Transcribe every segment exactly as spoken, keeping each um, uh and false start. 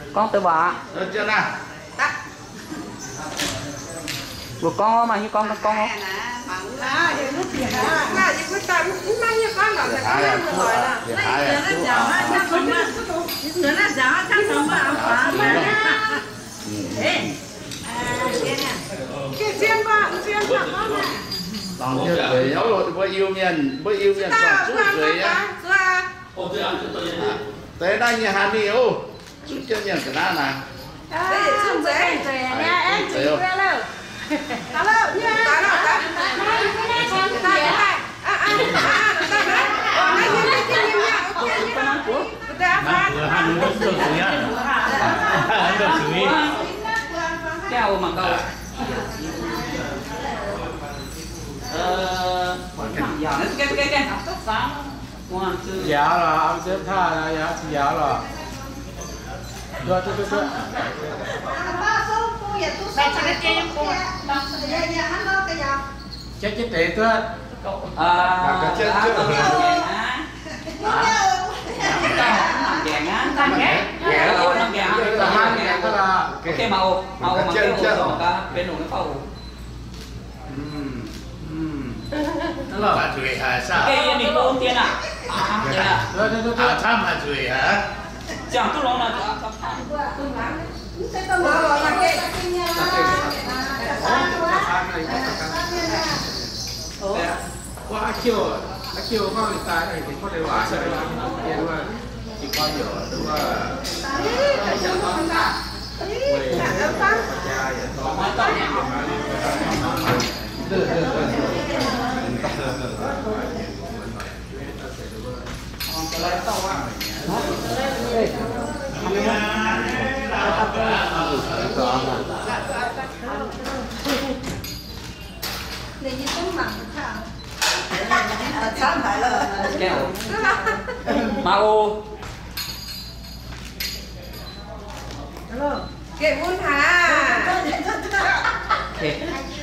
con từ bà được chưa nào một con mà như con con con không à để nước tiền à mà chỉ quyết tâm mang như con đó là con ăn rồi là này nó giàu ha chắc không mà nó là giàu chắc không mà ăn phá mà ê cái xiên ba xiên ba con này còn chưa cười nhớ rồi với yêu miền với yêu miền còn chút cười nhá tới đây nhà Hà Ni ô chút chưa nhận cái đó nè đây chung dễ nha em chỉ ra đâu alo nha ta nào ta ta ta à à à ta đó này như này như nha ok nha ta phát hắn được xử lý á hắn được xử lý keo mà câu ờ giờ nó cái cái cái học sáng ngoan sư giá là ông xếp tha là giá giá là rồi tôi tôi tôi chết chết tệ tôi à chết chưa vàng á vàng á vàng thôi năm vàng là hai vàng thôi là cái màu màu mà cái hồ cả bên hồ nó phao nó là bà chửi hả sao cái mình có ôn tiền à à tiền à rồi rồi rồi à tham hả chửi hả chẳng tôi nói là quá chiều chiều con người ta này thì có thể hóa rồi kia đúng không chỉ có nhiều đúng không để như tấm bằng thảo sáng phải là keo mau kệ buôn hà kệ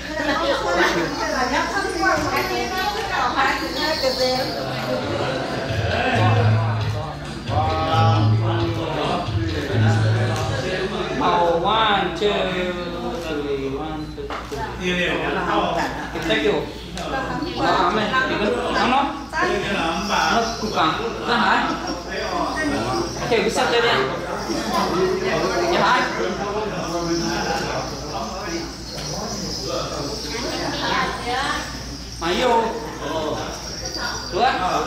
màu one two three one two three thank you nó mày nó nó nó cục cẳng ra hả ok cứ xếp đây đi nhà hả mày yêu được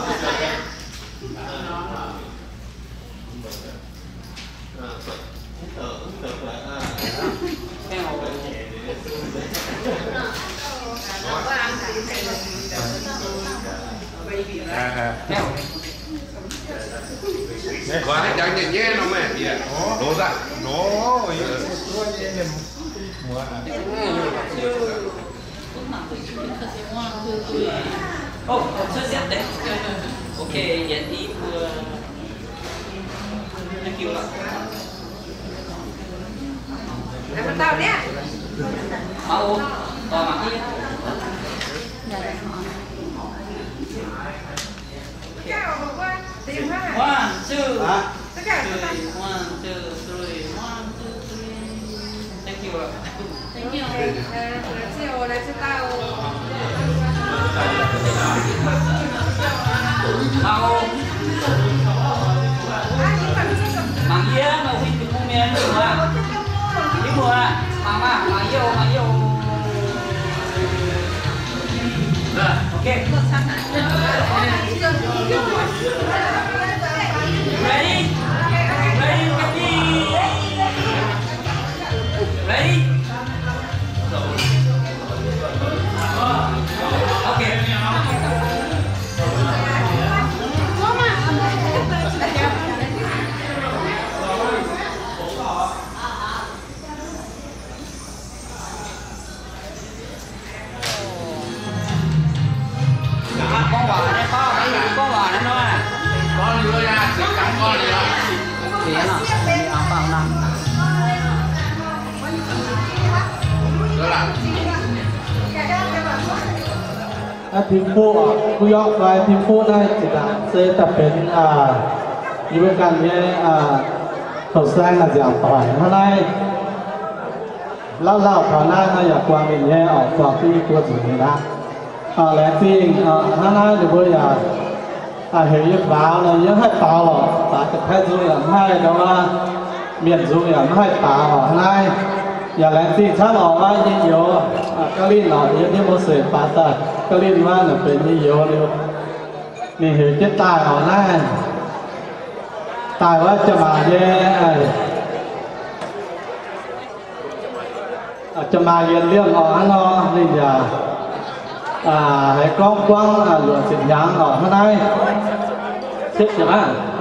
quá đấy chẳng nhận nhé nó mẹ kìa đổ ra nó oh chưa xếp đấy ok nhận ý vừa thank you ạ em tao nhé mau vào mặt đi one two three one two three one two three thank you ạ thank you là chiều là cho tao mau mang kia mà huy từ mua miếng đi mà đi mua à mang mà mang yêu mang yêu ok ready ready ready ready ok con bò này con cái gì con bò này nó con nữa nha sẽ cắn con nữa thì nó đi ăn bao năm đó là ถ้าทีมคู่คู่ยกไปทีมคู่ได้จิตาเซจะเป็นอ่าอยู่ด้วยกันเนี่ยอ่าเขาสร้างมาจากต่อยเท่าไรเล่าเล่าข่าวหน้าเขาอยากความเป็นแย่ออกความที่ตัวสุดนะอ่าแหละจริงอ่าเท่าไรหรือว่าอยากอ่าเห็นยิ่งฟ้าเลยยิ่งให้เปล่าหรอกฟ้าจะแค่ดูอย่างให้แต่ว่าเมียนดูอย่างให้เปล่าหรอกเท่าไรอย่าแหละจริงถ้าบอกว่ายิ่งเยอะก็รีบหน่อยยิ่งที่โมเสสปาตาก็รีบว่าเนี่ยเป็นยิ่งเยอะเลยนี่เห็นจะตายออกหน้าตายว่าจะมาแย่จะมาเรียนเรื่องออกข้างนอกนี่อย่าให้กล้องกว้างหลวงสินยางออกข้างในเช็ดใช่ไหม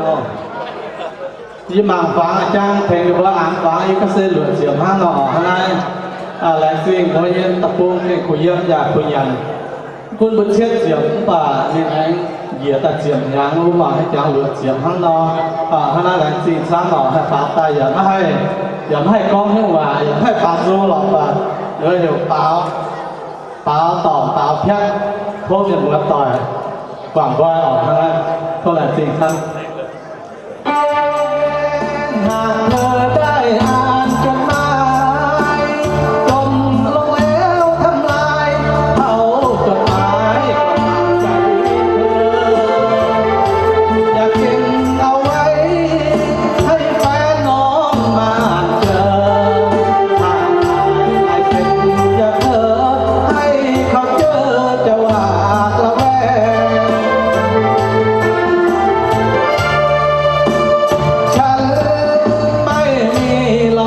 ยี่มังฟ้าจ้างเพลงหรือว่าอ่างฟ้าอีกก็เส้นหลวงเสียงห้างออกข้างในแหล่งสิ่งเขาเย็นตะปูนี่คุยเยี่ยมอยากคุยยันคุณบุญเช็ดเสียงป่านี่เองเหยียดแต่เสียงยางรู้มาให้จางหลวงเสียงข้างนอกข้างในแหล่งสิ่งสร้างออกให้ฟ้าตายอย่าไม่ให้อย่าไม่ให้กล้องให้ว่าอย่าให้ปลาซูหรอกว่าเดี๋ยวเดี๋ยวเปล่าเปล่าต่อเปล่าเพี้ยพวกอย่างเหมือนต่อยกว่างว่ายออกข้างนั้นเท่าไหร่จริงครับหากเธอได้อ่านจดหมายจมลงแล้วทำลายเผาจดหมายใจเธออยากเก็บเอาไว้ให้แฟนน้องมาเจอหากให้เป็นอย่าเธอให้เขาเจอจะหวาดระแวงฉันไม่มี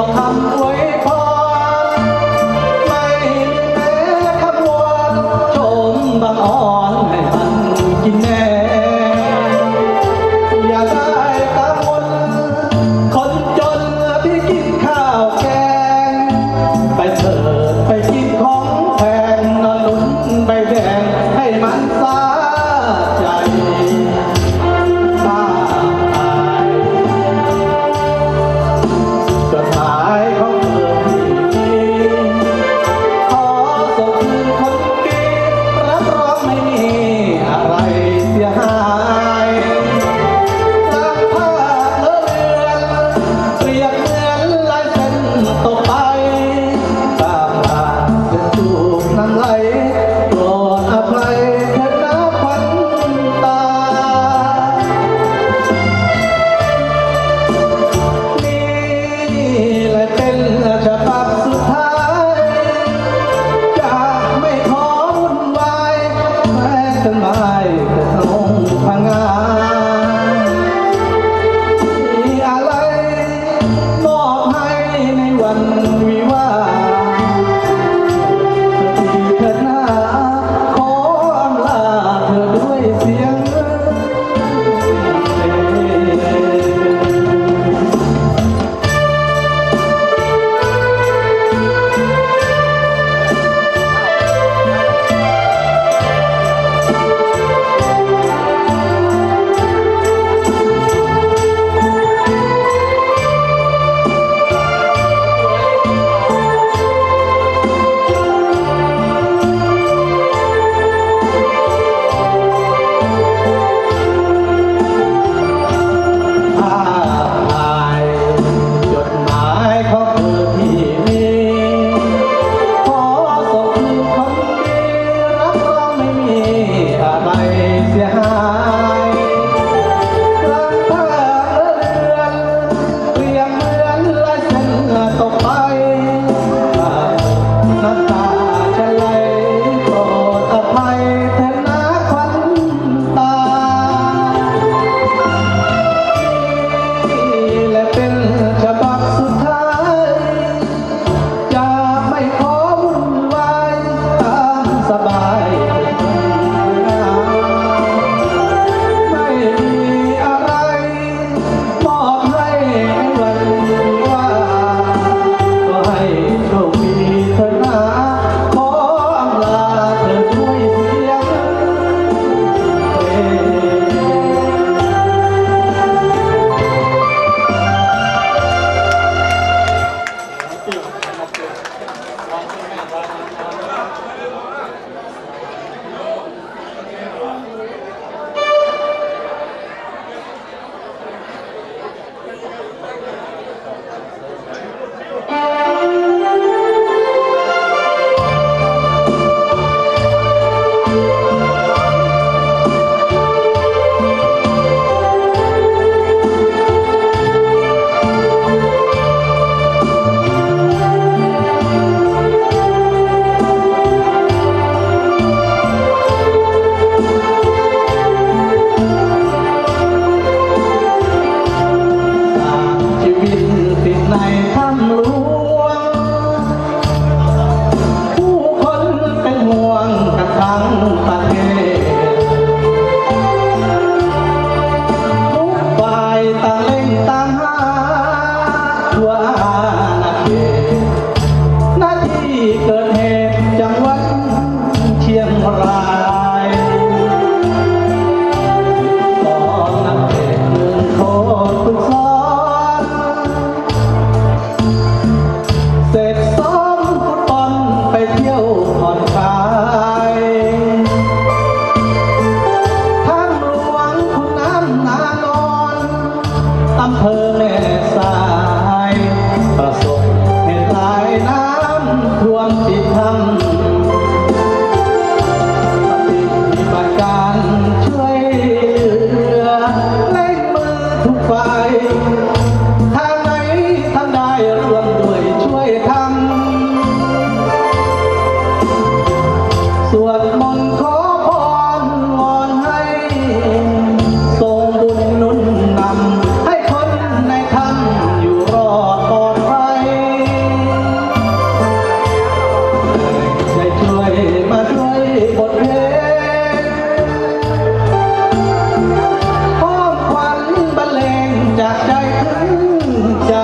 งจากใจถึงใจ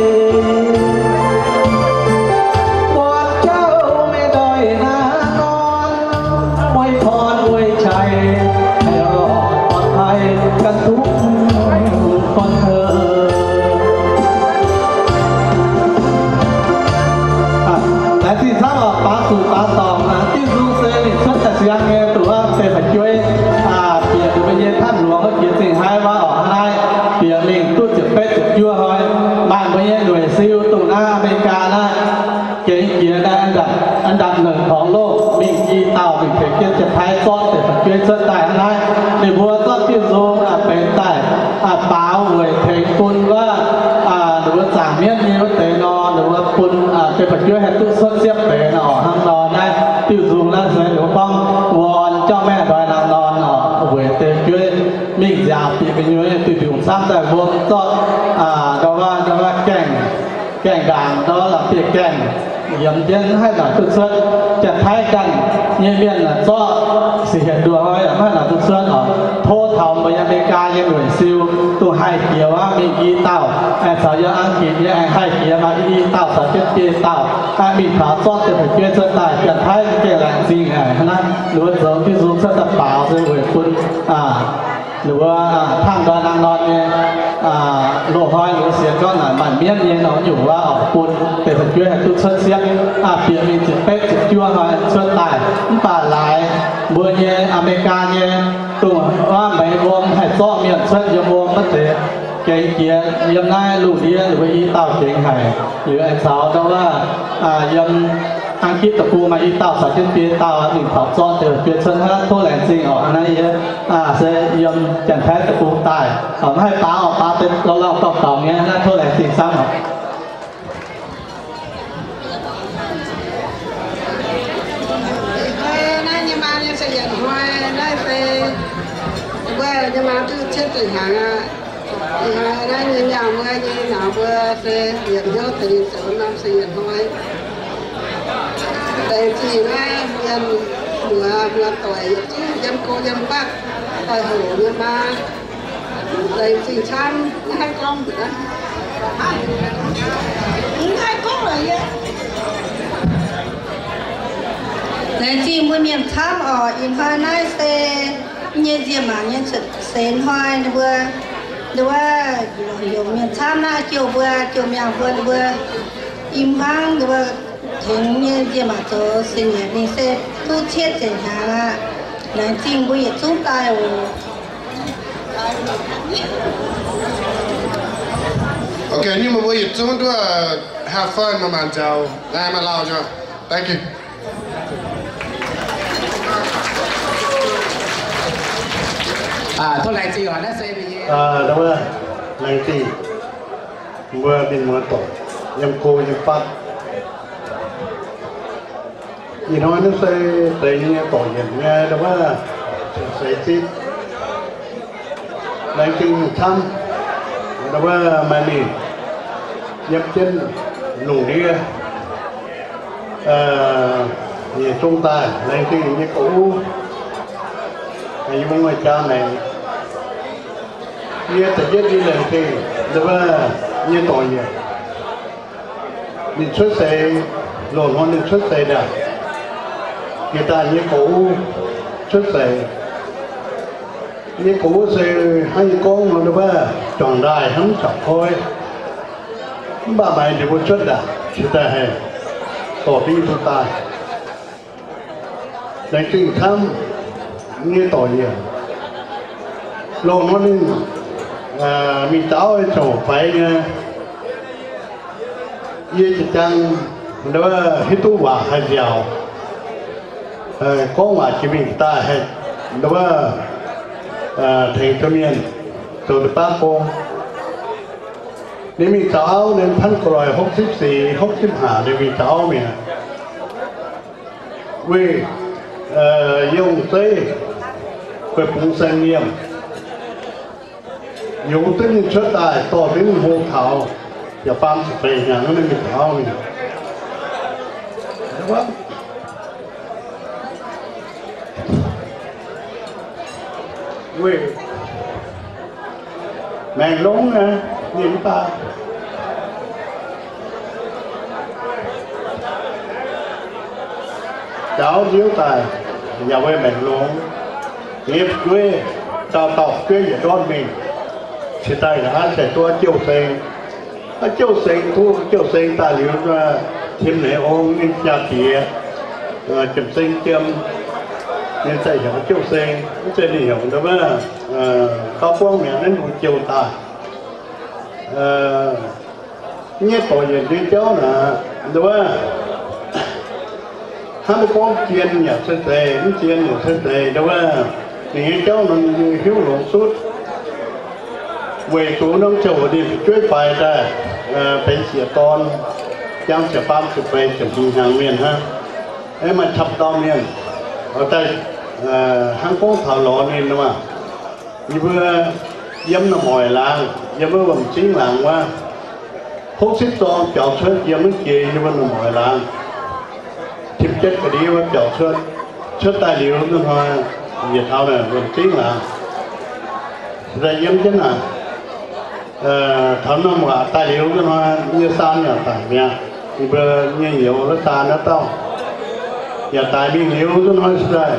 ปวดเจ้าไม่ด้อยหน้านอนอวยพรอวยชัยให้รอดปลอดภัยกันทุกคนเธอและที่สามป้าสู่ป้าตองนะที่รู้เสียงชุดแต่เสียงเงี้ยตัวเป็นผัดช่วยเปลี่ยนดูไปเย็นท่านหลวงเขาเขียนสิ่งให้ว่าออกให้เปลี่ยนลิงตู้จุดเป็ดจุดยั่วหอยบ้านไปเย็นหน่วยซิลตุหน้าอเมริกานะเกียร์เกียร์ได้อันดับอันดับหนึ่งของโลกมิงกีเต่ามิงเขียนจะท้ายซ้อนแต่ผัดช่วยชุดได้ให้ในบัวต้นที่สูงเป็นใต้ป้าหวยเทงปุนว่าหรือว่าสามเมียนมีว่าเตนอนหรือว่าปุนเป็นผัดช่วยให้ตู้ส้นเสียบเตนอห้างนอนได้ที่สูงแล้วเสร็จหรือว่าป้องวอนเจ้าแม่ดอยนางนอนอหวยเตช่วยมิงยาปีเป็นย้อยติดอยู่ซ้ำแต่วงต้นเราว่าเราว่าแก่งแก่งด่างเราหลับเปียกแก่งยำเย็นให้หน่อยตุ้เสื้อจะท้ายกันเยี่ยมเยี่ยมน่ะก็สิเหตุดัวให้ให้หน่อยตุ้เสื้อหน่อยโทษทำไปอเมริกายังหน่วยซิลตัวให้เกียร์ว่ามีกีเต่าไอ้สาวยอังกฤษยังให้เกียร์มาอีเต่าสาวเจ็ดกีเต่าไอ้มีขาซ้อนจะไปเกี่ยวเสื้อตายจะท้ายเกี่ยวแหลงจริงไงนั้นหรือว่าเสริมที่สูงเสื้อตะเปล่าเสื้อหวยคุณอ่าหรือว่าทางดอยนางนอนเนี่ยโลกห้อยหรือเสียก้อนหนามันเมียนเนี่ยนอนอยู่ว่าออกปุ่นเป็นผัดช่วยให้ตุ้เสื้อเสียเปลี่ยนมีจุดเป๊กจุดจั่วหอยเสื้อตายป่าหลายบัวเนี่ยอเมริกาเนี่ยตัวว่าไม่รวมให้ซ้อเมียนเสื้อยมวงมัดเตะเกยเกียยำหน้าลูกเดียหรือว่าอีเต่าเก่งไห่หรือไอ้สาวก็ว่ายำอังกฤษตะปูมาอีเต่าสาวเจ็ดปีเต่าหนึ่งขอบซ้อนเจอเปลี่ยนเชิญฮะโทษแหลงจริงออกอันนั้นเยอะอ่าเสยยำจันแท้ตะปูตายเอาให้ป้าออกป้าเป็นเราเราตอกต่อเงี้ยน่าโทษแหลงจริงซ้ำหรอ nhưng mà tôi chết từ hàng à đây như nhà mưa như nào mưa xe hiện nhớ thì số năm xe hiện thôi đây thì ngay nhân mưa mưa tuổi chứ dân cô dân bác tại hồ nhưng mà đây thì chăm hai con nữa hai con rồi vậy đây thì mưa miền thăm ở in hai nay xe như gì mà như sự sen hoa vừa vừa dùng miền Nam na chiều vừa chiều miền vừa vừa im hang vừa thỉnh như gì mà cho sinh nhật đi xe tu chết chẳng hạn là là chính bây giờ chúng ta ok nhưng mà bây giờ chúng ta have fun mà bạn chào lại mà lao cho thank you à thôi lại gì hỏi nó xem gì à đúng rồi lại gì mưa bên mưa tổ nhâm cô nhâm phát gì nói nó sẽ tới như tổ hiện nghe đúng không sẽ xin lại gì thăm đúng không mà nè nhâm chân lủng đi à gì trung tài lại gì như cũ như mọi người cha này như tự nhiên đi lên thì được là như tội gì mình xuất xe lộn hoa mình xuất xe đã người ta như cũ xuất xe như cũ xe hai con nó được là tròn đài hắn chọc thôi bà mày thì có xuất đã chúng ta hay tổ đi chúng ta để trình thăm như tội gì lộn nó nên mình cháu ấy chỗ phải như chỉ chăng đó hết tu hòa hay giàu có hòa chỉ mình ta hay đó thành cho miền từ ba con nếu mình cháu nên thân còi hốc xíp xì hốc xíp hà để mình cháu mình vì dùng tới về phụng sen niệm dùng tới những chất tài to đến vô thảo và ban về nhà nó nên mình thảo mình đúng không vì mèn lúng nè nhìn ta cháu thiếu tài nhà quê mèn lúng nghiệp quê tao tao quê ở đón mình thì tài đã sẽ tua chiêu sinh à chiêu sinh thu chiêu sinh ta liệu ra thêm này ông in gia tía chấm sinh chấm nên tại hiểu chiêu sinh cũng sẽ hiểu đó mà cao quang miệng đến một chiêu tài nhé tội gì đi cháu là đúng không? Hai mươi con chiên nhà sơ tề, những chiên nhà sơ tề đúng không? Thì cháu nó hiếu lộn suốt. Về chú nó chầu đi chuối bài ra, phải xỉa con, chẳng sẽ bám sự về chẳng hình hàng miền ha. Em mà chập đo miền, ở đây hắn có thảo lọ nên đúng không? Như vừa dâm nó mỏi làng, dâm vừa bằng chính làng qua. Hốt xích to chọn xuất dâm nó chê như vừa nó mỏi làng. Thiếp chất cái đi vừa chọn xuất, xuất tài liệu nó hoa, nhiệt thao này bằng chính làng. Ra dâm chứ nào. Thảo nó mà tài liệu nó hoa như san nhà tài nha. Như vừa như nhiều nó san nó tao. Nhà tài biên liệu nó nói ra.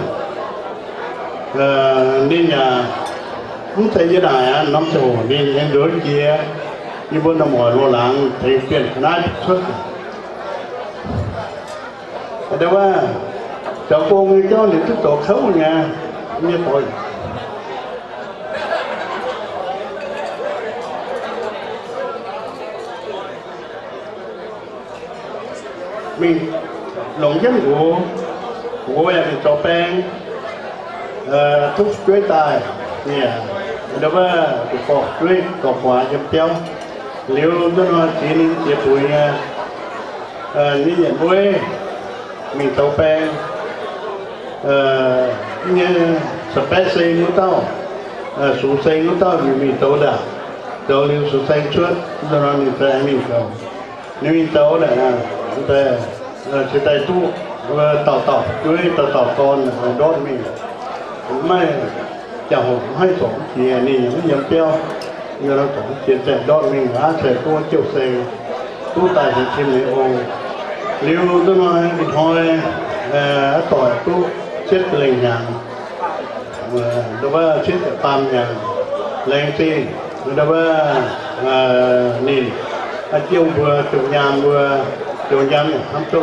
Nên nhà không thấy như này á, nắm sổ nên những đứa kia như bữa năm hỏi lo lắng thì tiền nát xuất ở đâu á cháu cô người cho những cái tổ khấu nhà như vậy mình lòng dân của của em cho bèn thúc chuối tài nè đó là cái cỏ chuối cỏ quả chấm tiêu liều nó nói chỉ nên chỉ tuổi như nhận quê mình tàu pe như sập pe xây nó tao số xây nó tao vì mình tàu đã tàu liều số xây chuốt nó nói mình phải mình cầu nếu mình tàu là chúng ta chỉ tay tu tàu tàu chuối tàu tàu con đốt mìnhไม่chẳng hổ hay tổng thì này những nhầm tiêu như là tổng chia sẻ đó mình đã sẽ có chiều xe tu tài thì thêm này ô liêu tôi nói thì thôi tỏi tu chết lên nhà đó là chết ở tam nhà lên ti đó là nhìn chiều vừa chiều nhà vừa chiều nhà này không tốt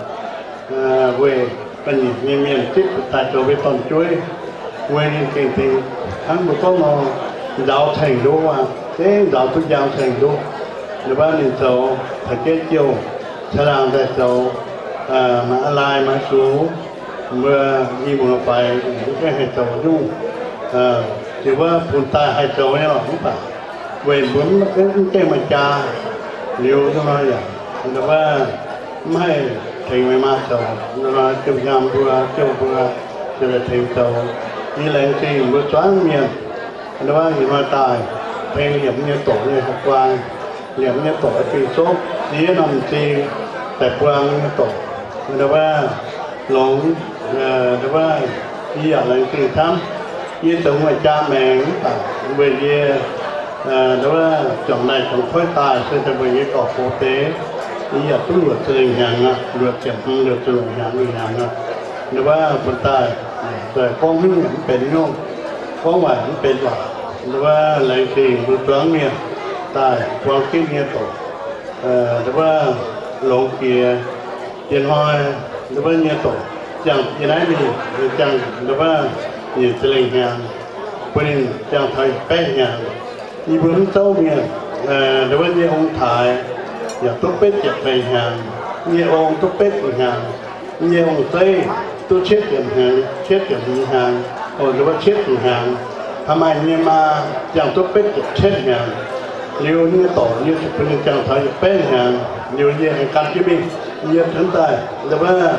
về bên nhìn miền chết tại chỗ về toàn chuối quên đi thì hắn một con nó giáo thành đô mà thế giáo tôi giáo thành đô rồi ba年sau phải kết chiều sẽ làm tại sau mà lai mà số mưa đi một phải những cái hệ thống chung chỉว่าphun tai hệ thống này là không phải quên muốn cái cái mà cha liều cho nó vậy rồi baไม่thànhไม่มาsau rồi ba chụp nhầm vừa chụp vừaจะได้thành sau như là thì vừa choáng miền đó là gì mà tài bên điểm như tổ như học quang điểm như tổ thì số dĩa nằm thì tại quang như tổ đó là lồng đó là gì ở lại thì thăm như tổng ngoài cha mẹ cả về gì đó là chọn này chọn khối tài sẽ cho về cái cỏ phố tế như ởตู้luật trường hàng luật kiểm luật trường hàng người hàng đó là phần tài rồi con hướng dẫnเป็นโยมcon ngoài cũngเป็นว่าหรือว่าอะไรที่รู้ตัวเนี่ยตายความคิดเนี่ยตกหรือว่าหลงเกียร์เจียนห้อยหรือว่าเนี่ยตกจังยังไงมีจังหรือว่าเนี่ยเสลียงงานเป็นจังไทยแป้งงานอีบุญเจ้าเนี่ยหรือว่าเนี่ยองค์ถ่ายอยากตุ๊กเป็ดเจ็บไปงานเนี่ยองค์ตุ๊กเป็ดงานเนี่ยองค์เต้tôi chết điểm hàng chết điểm hàng rồi nó chết điểm hàng tham ai nhưng mà chẳng tốt biết chết hàng liều như tổ như thực như chẳng thấy bé hàng liều như hàng căn chứ mình như chúng ta là ba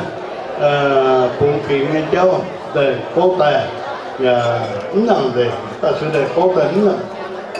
cùng kỳ nghe cháu để cố tài và ứng năng để ta sẽ để cố tài ứng năng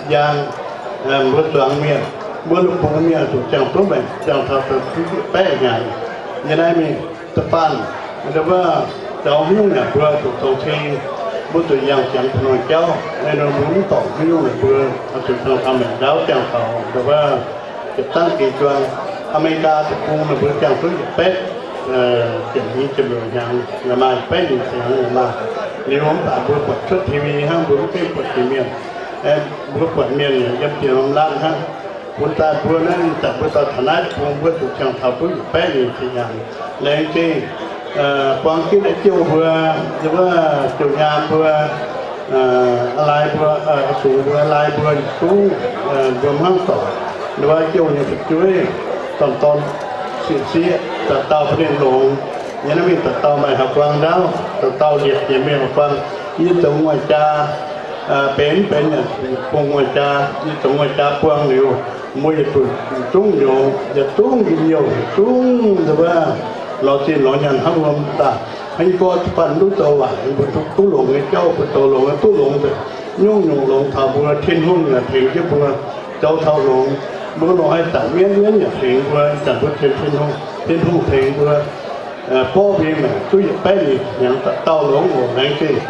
giang một đoạn miền một lúc cùng miền chủ chẳng tốt mình chẳng thật sự bé hàng như này mình tập ban đó là cháu nhung nhà vừa thuộc tổ thi bữa tuổi giang chẳng nói cháu nên nó muốn tổng cái lúc này vừa nó tự thân làm mình đáo chẳng thảo rồiว่าจะตั้งกี่จวนอเมริกาจะพูดมาเพื่อจังซื้อเป็ดเกี่ยวนี้จะมีอย่างละมาเป็ดอีกเสียงละมาในห้องตาเพื่อปวดชุดทีวีห้างเพื่อเพื่อปวดทีเมียนเอ่อเพื่อปวดเมียนยับเกี่ยวล้างห้างคุณตาเพื่อนั้นจับเพื่อต่อฐานะพูดเพื่อถูกจังเท้าเพื่อเป็ดอีกเสียงแรงจริงความคิดไอ้เจ้าเพื่อหรือว่าจุดงานเพื่ออะไรเพื่อสูงเพื่ออะไรเพื่อตู้รวมห้างต่อหรือว่าเจ้าเนี่ยช่วยตอนตอนเสียเสียตัดเตาเปลี่ยนลงยังไม่มีตัดเตาใหม่หักฟังดาวตัดเตาเดียดยังไม่หักฟังยี่ตรงวัยจ่าเป็นเป็นเนี่ยพวงวัยจ่ายี่ตรงวัยจ่าพวงเหลียวมวยตุ่นจุ้งโยจะจุ้งกินโยจุ้งแต่ว่าเราจีนเรายันทั้งลมตาให้ก็ฟันรู้ตัวว่าบนทุกตู้หลงไอ้เจ้าบนตัวหลงไอ้ตู้หลงแต่ยุ่งยุ่งหลงทำบัวเทียนหุ่นเนี่ยถึงที่บัวเจ้าเท่าหลงบัวหลงให้ตัดเวียนเวียนเนี่ยถึงบัวจัดบัวเทียนเทียนหุ่นเทียนหุ่นถึงบัวพ่อเวียนเนี่ยตู้หยิบแป้งอย่างเต้าหลงหัวแรงจริง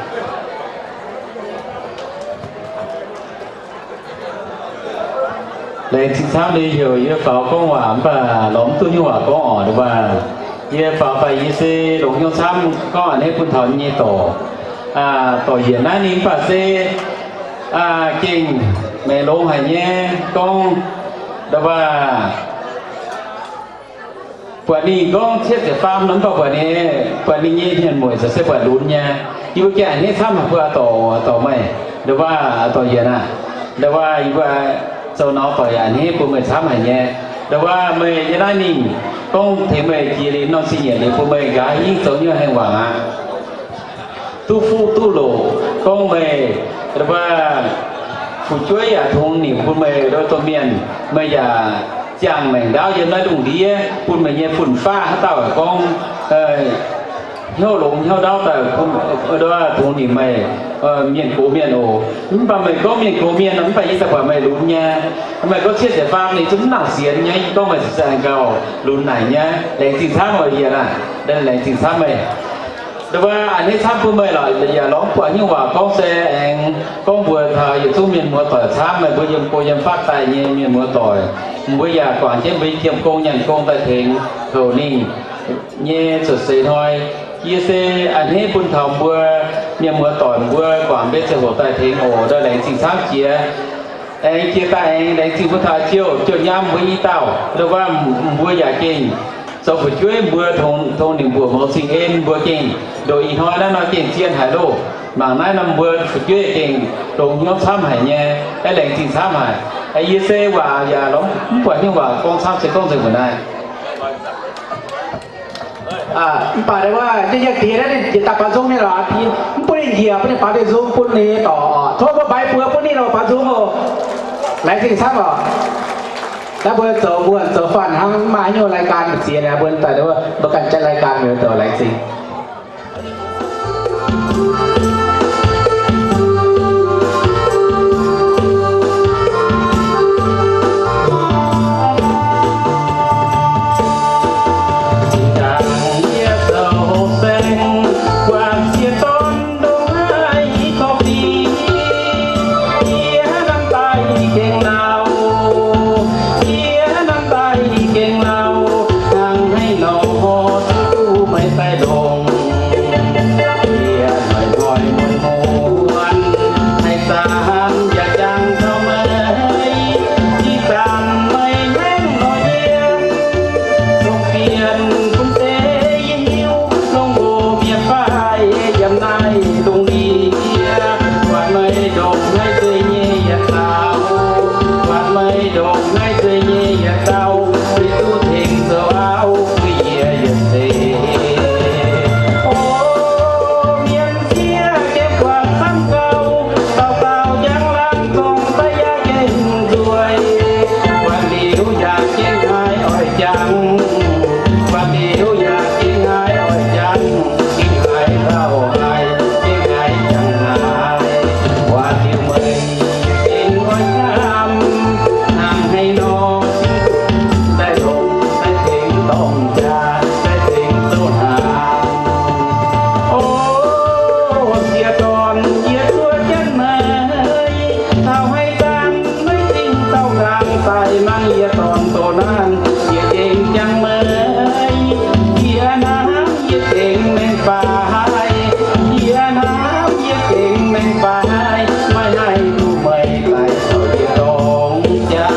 เลยที่ท้าดีอยู่ยี่ฝาก้องหวานป่ะล้มตู้ยี่หวาก้องอ่อนหรือว่ายี่ฝาไปยี่สิหลงยงช้ำก้อนให้คุณถอนยี่ต่ออ่าต่อเหี่ยนน้านิ่งป่ะเซอ่าเก่งแม่ลงหายเงี้ยก้องหรือว่าปวดนี้ก้องเทียบกับฟาร์มน้ำต่อปวดนี้ปวดนี้ยี่เห็นหมวยจะเสียปวดลุ้นเนี่ยยี่แก่นี่ทำเพื่อต่อต่อไม่หรือว่าต่อเหี่ยน่ะหรือว่ายี่ว่าsau nó phải anh hết của mình sắm hành nhé, đó là mình như này nè, con thấy mình chỉ đến nó sinh nhật để của mình gái những số như hàng hoàng à, tu phu tu lộ, con mình đó là phụ chuối à thôn niệm của mình đó tôi miền, bây giờ chàng mình đào dân nói đúng đi, của mình như phun pha hết tao con nhau lồng nhau đauแต่đó là thôn niệm mày miền cố miền ổ nhưng mà mày có miền cố miền nó phải như tập mày luôn nha mày có chia sẻ farm này chúng nào xiên nhá có mày sẽ cầu luôn này nhá lấy tiền tháp rồi gì à đây là lấy tiền tháp mày đó là anh ấy tháp của mày lại bây giờ lóng quả như hòa con xe anh con vừa thời giờ xuống miền mùa tỏi tháp mày bây giờ cô dân phát tài như miền mùa tỏi bây giờ còn chế bây giờ cô nhận con tại thiện thổ ninh nhé sửa sửa thôiยี่สิอันนี้ปุ่นทองบัวเนี่ยมัวต่อยบัวกว่าเบ็ดเสือหัวใต้เทงโอได้แหล่งสิ่งสร้างเจียไอ้เจียตาเองแหล่งสิ่งพุทธาเชี่ยวเจียวย่ำวิ่งเต้าหรือว่าบัวอยากกินสมบูรณ์ช่วยบัวทงทงหนึ่งบัวหมดสิ่งเอ็นบัวเก่งโดยอีน้อยแล้วน้อยเก่งเจียนหายโลบางนั้นนำบัวฝึกช่วยเก่งตรงย้อมซ้ำหายเนี่ยไอ้แหล่งสิ่งซ้ำหายไอ้ยี่สิว่าอย่าล้มปล่อยที่ว่ากองซ้ำเสียกองเสียเหมือนได้อ่าป่าได้ว่าจะอยากเทียนนั่นจิตตาปาซุงนี่หรอพี่ปุ่นนี่เทียปุ่นนี่ป่าได้ซุงปุ่นนี่ต่อโทษว่าใบเปลือกปุ่นนี่เราปาซุงโอ้หลายสิ่งซ้ำหรอแล้วเบอร์เจอเบอร์เจอฟันทั้งมาโยรายการเสียนะเบอร์แต่ว่าประกันจัดรายการเหมือนต่อหลายสิ่งไม่ใส่ดงไปมั่งเยียตอนโตนั้นเยียเก่งจังเมยเยียน้ำเยียเก่งแมงป่าเยียน้ำเยียเก่งแมงป่าไม่ให้ดูไม่ไหลเขาเยียตองยา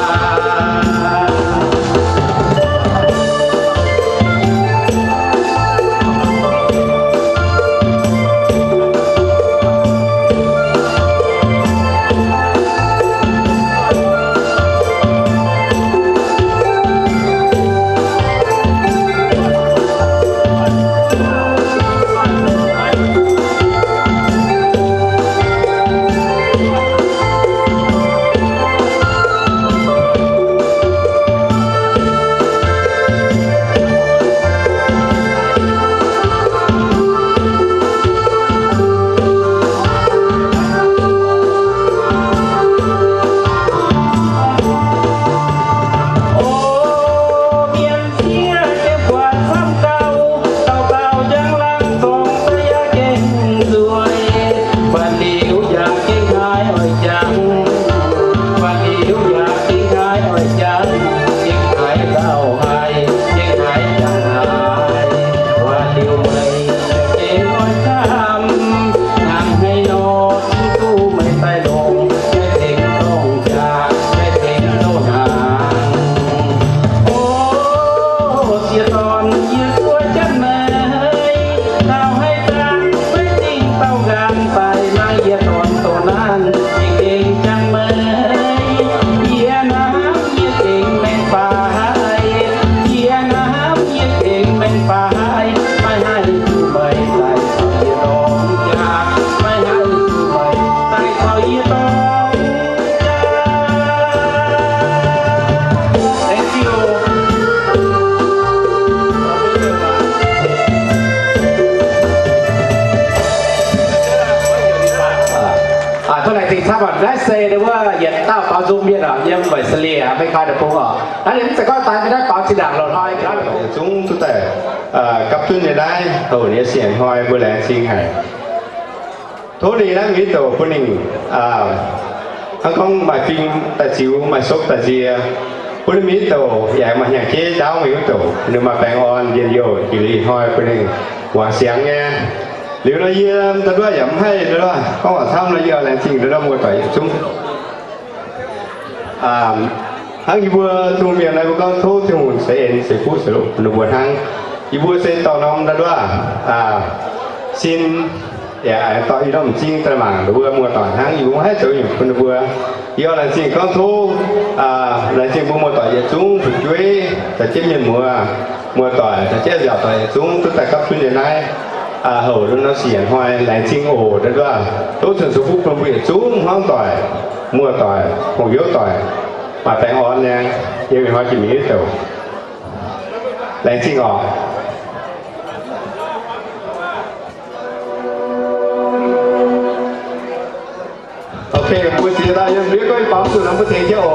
และเซเดว่าเหยียดเต้าเปาซูมเบียดอ่ะยังไหวเสลียไม่คายแต่พงอ่ะอันนี้แต่ก็ตายไม่ได้เปาสีด่างหลอดห้อยครับchúng tôi tại cấp tuyến này đây hầu như xiển hoi bữa lẽ sinh hải thố đi đó nghĩ tổ của mình à hắn không bài phim tài chiếu bài sốc tài gì của mình tổ dạng mà nhà chế cháu mình tổ nhưng mà bạn on diện dồi chỉ đi hoi của mình quả sáng nghe liệu nó như ta nói giảm hay đó không ở thăm nó giờ là trình đó mua phải chúng à hắn vừa thu miệng này có thu thì mình sẽ em sẽ phút sử dụng được một hàng vừa sẽ tao nom đó đó à xin dạ tao ý đó mình xin tao mà vừa mua tỏi hàng vừa hết chỗ nhiều con vừa giờ là trình con thu à là trình vừa mua tỏi về chúng phục chuối ta chấp nhận mua mua tỏi ta chết dạo tỏi chúng chúng ta cấp chuyên đề này à hầu nó xiển hoài lại chinh ổ đó đó tốt thường số phút công việc xuống hoang tỏi mua tỏi hồng yếu tỏi mà tại họ nha yêu mình hoa chỉ mỹ tàu lại chinh ổ ok buổi chiều taยังเรียกก็ไอ้ปั๊มสุดน้ำพุเทเจ้า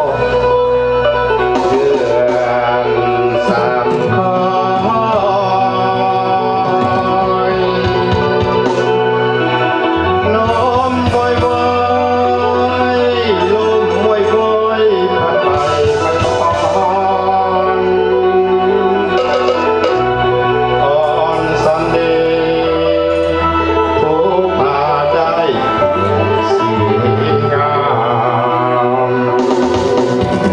เ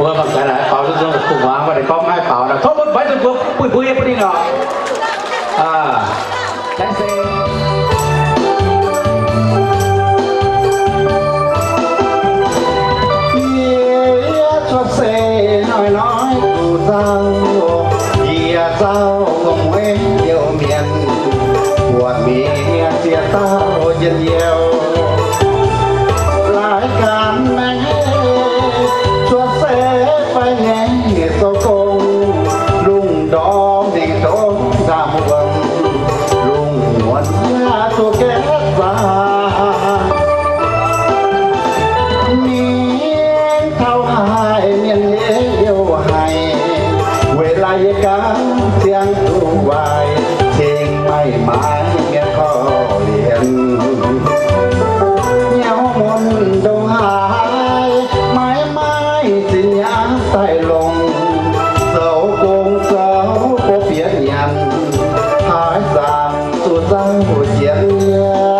พวกมันกันนะเป่าจนจนคุ้มวางว่าได้ก็ไม่เป่านะเขาไปจนพวกปุยปุยพอดีเนาะอ่าแค่เซ่ชดเซ่น้อยน้อยกูเจ้าเยียเจ้ากงเว้นเดียวเมียนปวดมีเมียเสียเต้าเย็นเยียวรายการแม่ชดเซ่ไปแง่โซกงลุงดอมดิ่งโตดามวังลุงหวนยาตัวแก่สามีเท่าหายเมียนเลี้ยวให้เวลาเยกันเสียงตัววายเชิงไม่หมายเมียขอเรียนเงามนดงหายไม้ไม้สิญญาใต้ลงเสาโกงเสาโคเปียนยันหายสางสู่เจ้าเจียนเย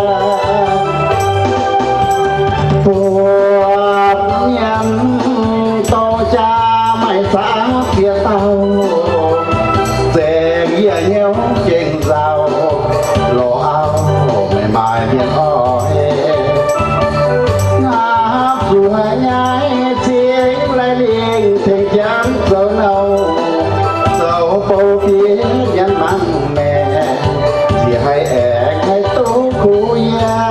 ปวดยันโตจะไม่สาเพียเต้าเสียเยี่ยเงี้ยวเก่งเจ้าหล่อเอาไม่หมายเพียงอ้อยงามสวยง่ายเสียงไรเลี้ยงเทียงยันเจ้าเนาเจ้าโปเปียยันมันแม่ที่ให้แอกให้ตู้คุยยา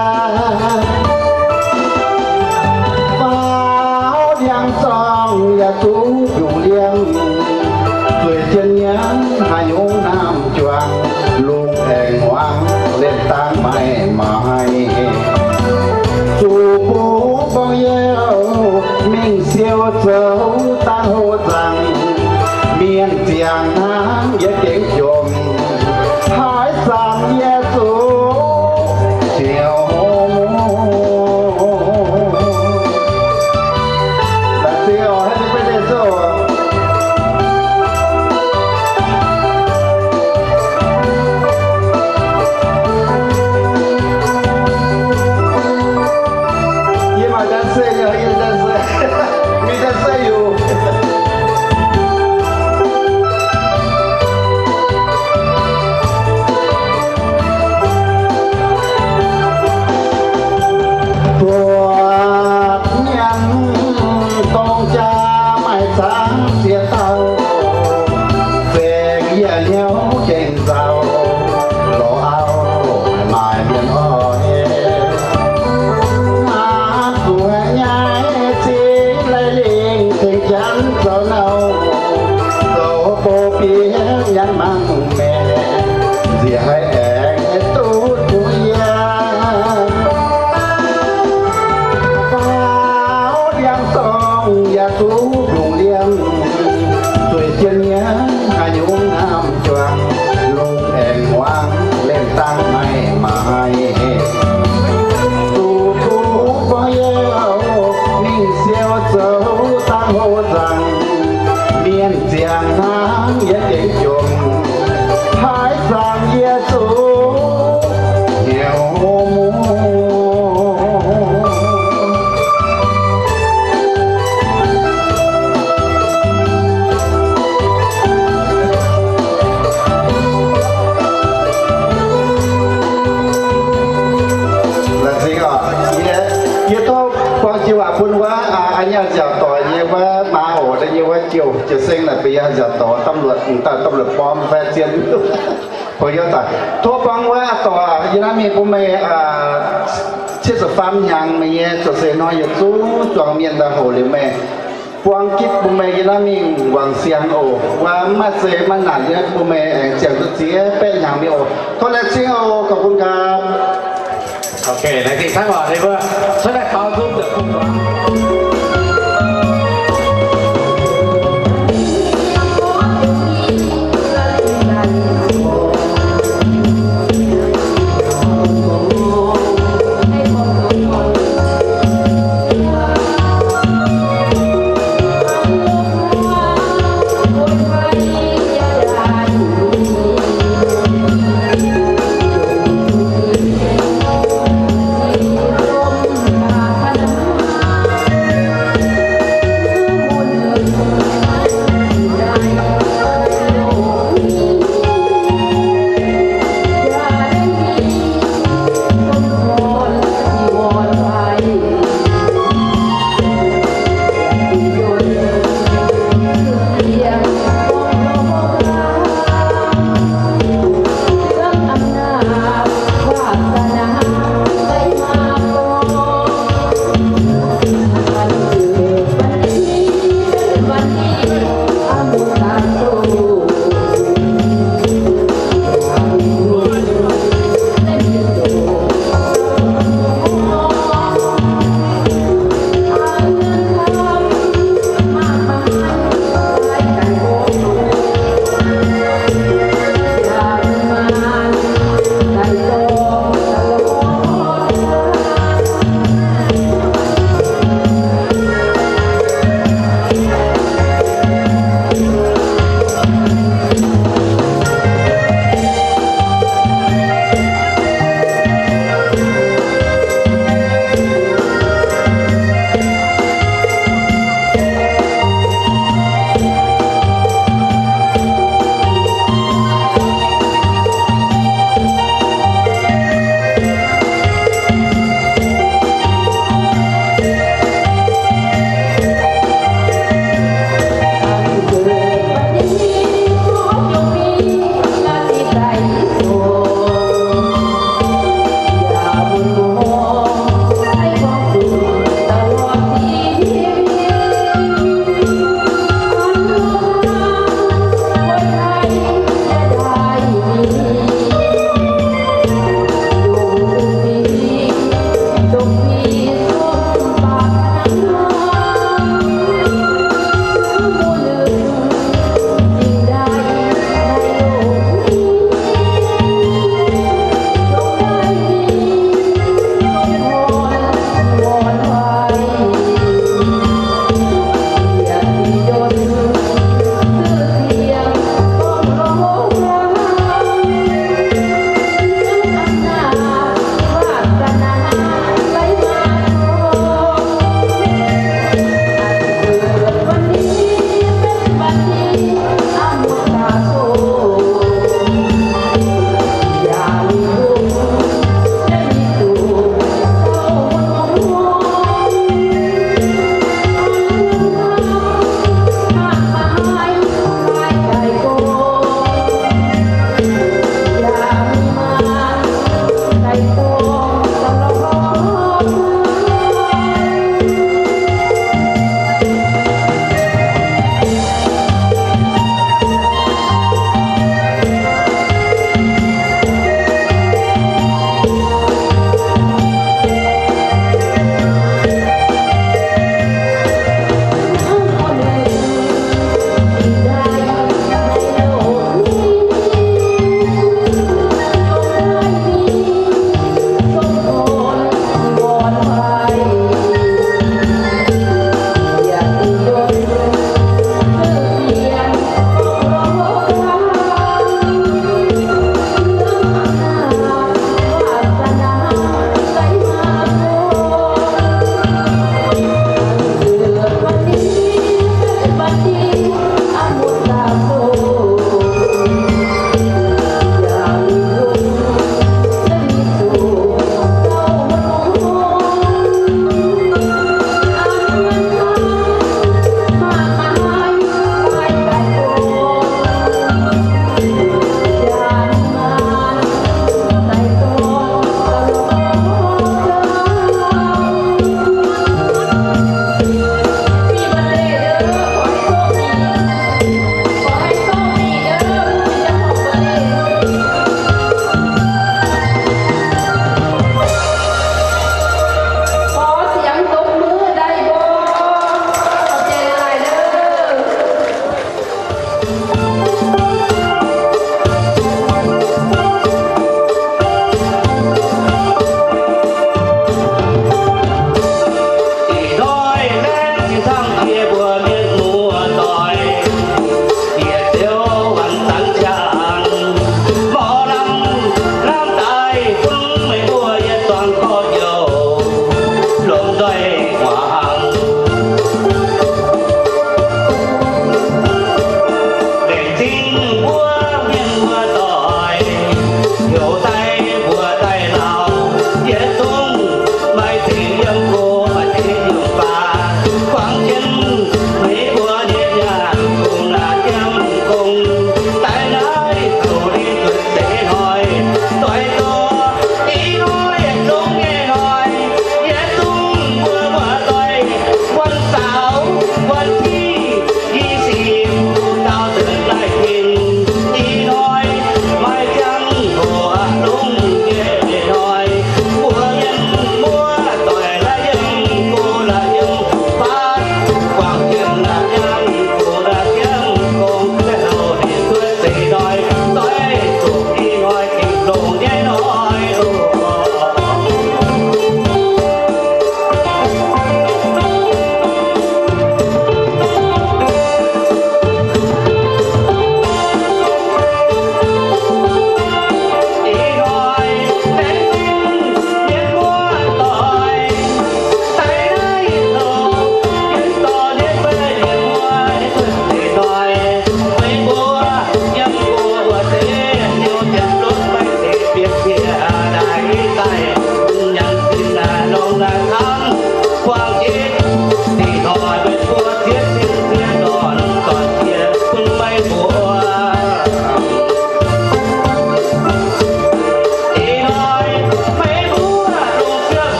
ยังซองอย่าตู้อยู่เลี้ยงเพื่อเจนยังหายุงน้ำจวงลุงแห่งหวังเล่นตั้งไม่หมายสู่ปูบองเย้วมิ่งเสียวเจ้าตั้งโหจังเมียนเสียงน้ำเย็ดเก่งจมหายสั่งเย้สู่เชียวยันมังแม่เสียให้แอกให้ตู้ตุยาเฝ้าเลี้ยงซองอย่าตู้ปรุงเลี้ยงสวยเจียนเนี้ยอายุน้ำจวงลุงแองวางเล่นตั้งไม่หมายตู้ผู้บ่เย้วนิ่งเสียวเจ้าตั้งโหจังเมียนเสียงน้ำเย็นเก่งจมหายสั่งเยซูเหี่ยวมูแล้วสิก็เยเยโต้ความจีวะคุณว่าอันนี้จะต่อเยว่ามาโอ้ได้เยว่าเจียวจะเซ็งหน่อยไปยังจะต่อตำรวจแต่ตำรวจปลอมแฟนเซียนพอเยอะแต่ทั่วฟังว่าต่อยันมีผู้ไม่เชื่อฟังยังไม่เยจะเสียน้อยอยู่สู้จวงเมียนดาโหหรือไม่พวงคิดผู้ไม่ยันมีหวังเสียงโอว่ามาเสียมันหนักเนี่ยผู้ไม่เสียงตัวเสียเป็นอย่างมีโอทนแล้วเสียโอขอบคุณครับโอเคในที่ทั้งหมดเลยเพื่อฉันได้ข่าวทุกเดือนทุกวัน Hãy subscribe cho kênh Ghiền Mì Gõ để không bỏ lỡ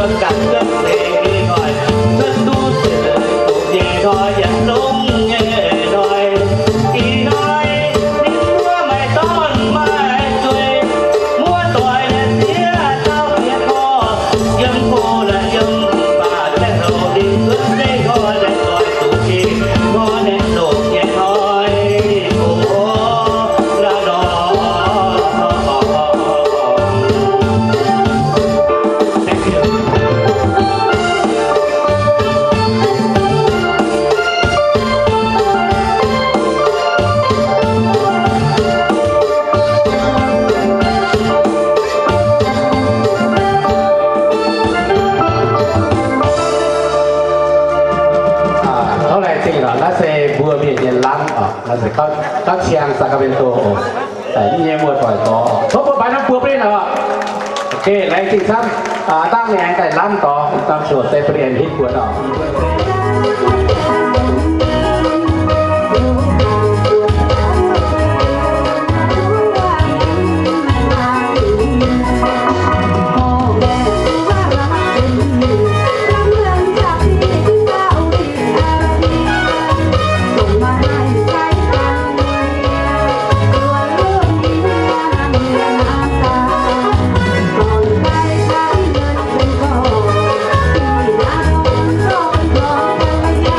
กันเรื่องเพลงหน่อยเพื่อดูเสือตัวเย่หน่อยอย่าลงเย่หน่อยอีน้อยนี่มัวไม่ต้อนไม่ช่วยมัวต่อยและเสียเจ้าเสียคอยังโคและยังบาดและเราดิ้นสุดได้คอและต่อยตัวเองงอแน่โดดเย่น้อยโอ้ละดอบัวมีเดียนล้างออกแล้วเสร็จก็ก็เชียงสักเป็นตัวแต่นี่ยังบัวปล่อยต่อทบไปน้ำบัวไปเหรอโอเคแรงจริงซ้ำตั้งแรงแต่ล้ำต่อตามโจทย์เตะเปลี่ยนฮิตบัวดอก Hãy subscribe cho kênh Ghiền Mì Gõ để không bỏ lỡ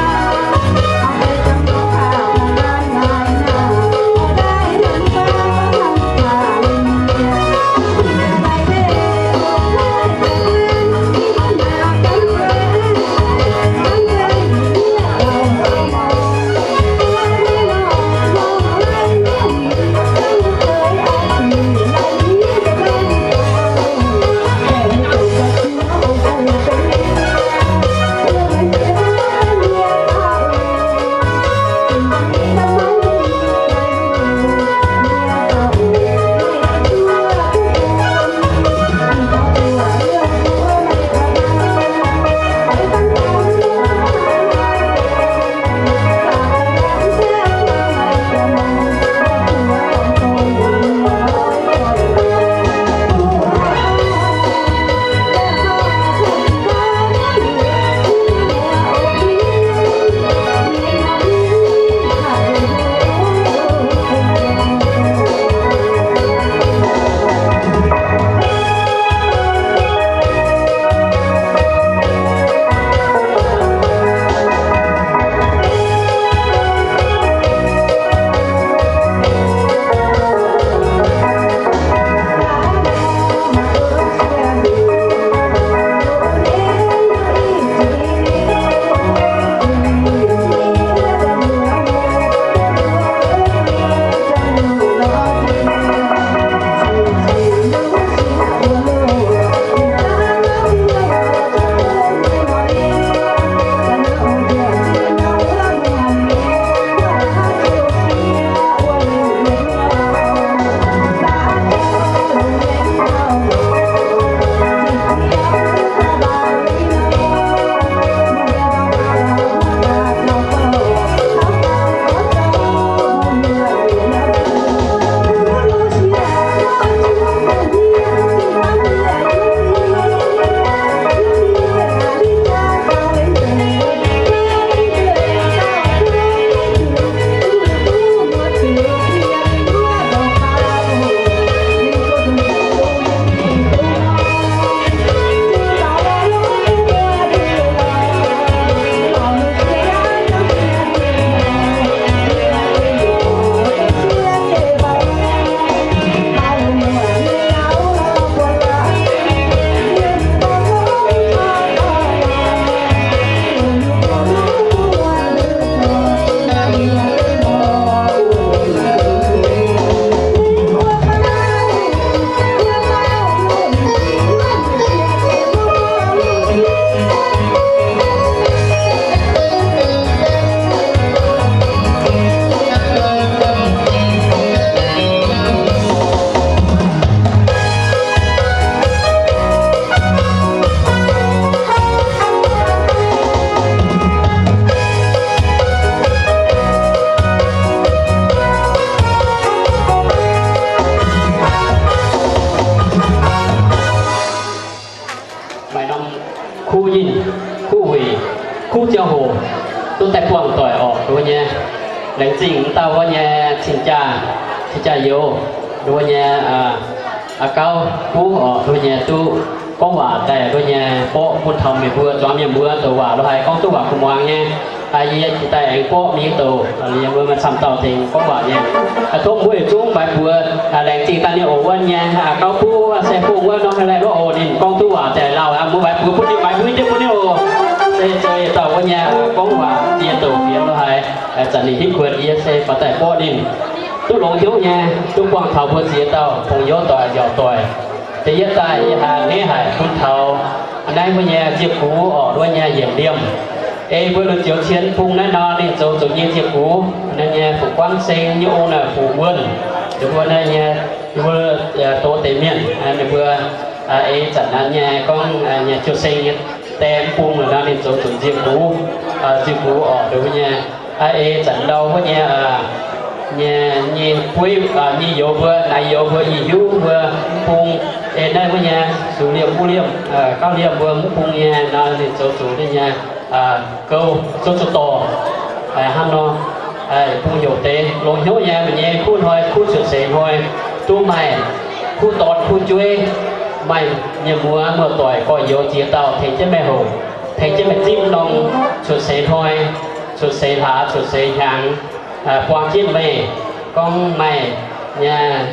bài năm khu nhìn khu hủy khu treo hồ tôi tại quảng tỏi ở đúng nha đánh chính tao có nhà xin cha xin cha vô đúng nha à à cao cú ở đúng nha tu có quả tại đúng nha có buôn thầm miền vừa cho miền vừa tàu quả đó hay con tu quả cùng hoàng nha ai gì chỉ tại anh có miếng tàu liền vừa mà sắm tàu thì có quả nha à thuốc mũi chúng bài vừa à đánh chính ta đi ổ quân nha à cao cú xe phụ quân nó hay là nó ổ thì con tu quả tại lào à mua bài vừa phút đi bài vừa chứ phút đi ổ xe chơi tàu có nhà có quả tiền tàu tiền đó hay chẳng đi hít quyền ý xe và tại bỏ đi tôi lộn hiếu nha tôi quăng thầu vừa gì tàu cùng gió tỏi gió tỏi thì hiện tại hà nghe hải phun thầu anh ấy với nhà diệp cú ở đôi nhà hiểm điểm ê với được chiếu chiến phun nó no đi dấu dấu nhiên diệp cú nên nhà phủ quang sinh như ô là phủ vườn được vừa đây nhà vừa tô tế miệng để vừa ê chẳng là nhà con nhà chiếu sinh tem phun là đang đi dấu dấu diệp cú diệp cú ở đối với nhà ê chẳng đâu với nhà nhà nhà quý à nhà dầu vừa này dầu vừa gì dấu vừa phun để đây với nhà số liệm bu liệm cao liệm vừa muốn phun nhà nó thì số số đây nhà câu số số to ham nó phun dầu tê lôi nhớ nhà mình nhà phun thôi phun sửa sệt thôi tu mày phun tọt phun chuối mày nhà mùa mùa tuổi coi dầu chia tàu thì chứ mẹ hồ thì chứ mẹ chim lòng sửa sệt thôi sửa sệt hả sửa sệt hàng quang chiến mày con mày nhà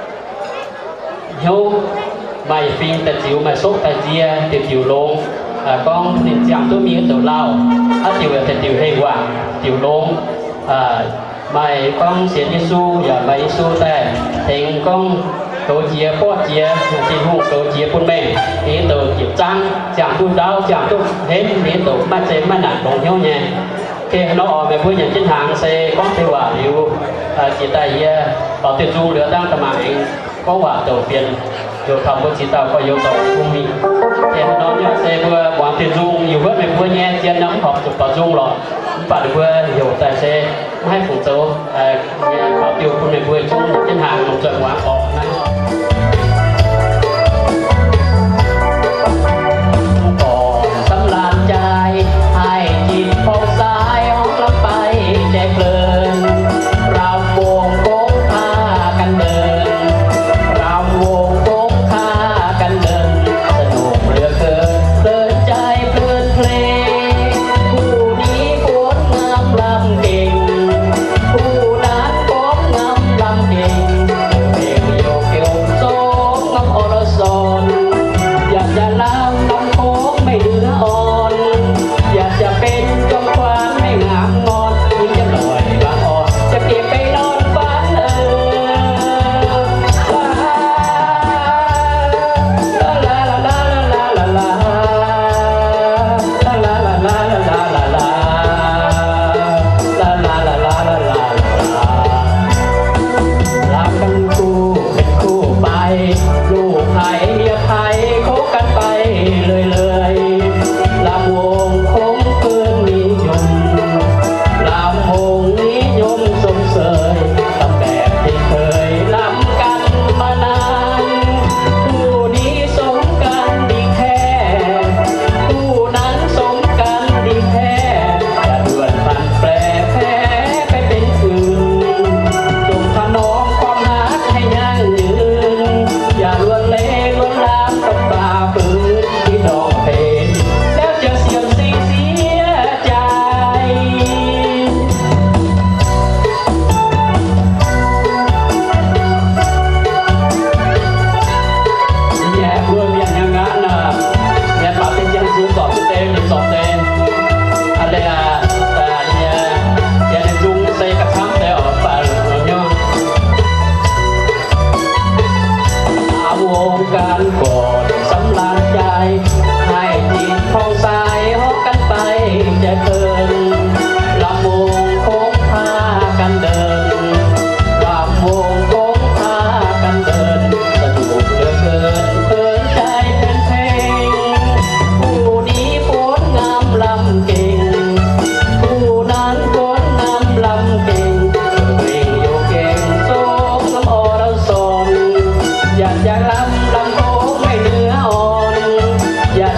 hiếu mày phim tài chiếu mày sốt tài chia tiểu chiếu lông con thì chẳng tôi miếng tiểu lao hết tiểu về tiểu hay quảng tiểu lông mày con xiên Giêsu giờ mày Giêsu tại thành con cầu chia có chia chỉ hùng cầu chia quân mẹ thì từ kiểu trăng chẳng tôi đau chẳng tôi hết thì tổ mắt chế mắt nặng đồng nhau nha khi nó ở về với nhận trên hàng xe có thể quả liệu chỉ tại bảo tiền du nữa đang tầm ảnh có quả đầu tiền điều thầm của chỉ tàu có yếu tố cung vị thì nó như xe vừa quán tiền du nhiều hơn mình vừa nghe trên nắm học chụp vào dung rồi bạn vừa hiểu tại xe hai phụ số bảo tiêu của mình vừa chung trên hàng một trận quán có còn tấm lan trai hai chim phong sai hóng lắm bay đẹp lên rào buồn cố tha canh đơn rào buồn cố tha canh đơnสนุกเหลือเกินเพลินใจเพลินเพลงผู้นี้โคตรงามลำเก่งผู้นั้นโคตรงามลำเก่งเพลงโยกโยก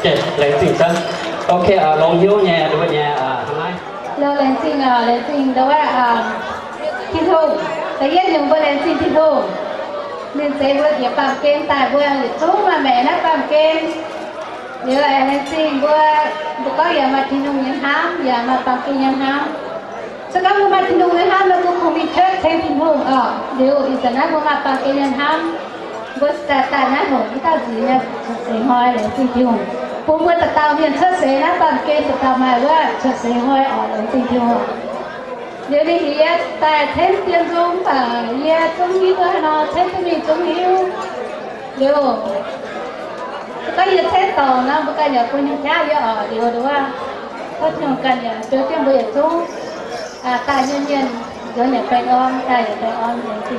kệ lấy tình sân ok à lòng hiếu nhà đối với nhà à hôm nay lo lên tình à lên tình đó à thiên thu tại vì những vấn lên tình thiên thu nên sẽ vừa kiếm bằng kem tại vừa chú mà mẹ nó bằng kem nếu là lên tình vừa có giờ mà thiên thu nhân ham giờ mà bằng kem nhân ham sekarang umat Hindu yang ham lagu kami cek thêm Hindu ah dia di sana umat pakai yang ham bos tatanya ho kita jinya sehoi le Hindu pun tatau yang sehoi na pakai tatau mai wa sehoi ở le Hindu dia ni dia tại thêm tiền dung và dia trung hiếu nó thêm cái trung hiếu dia cái gì thêm tàu nó bukan ya punya dia ở dia doa có thường cần ya cho tiền bây giờ chung à ta nhân nhân do nhà phải on ta nhà phải on đấy thì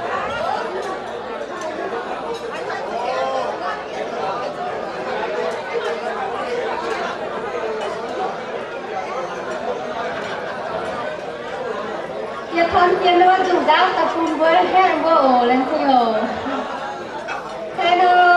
giờ con tiền nó dùng đau tập trung với hẹn vô lên thì ồ hello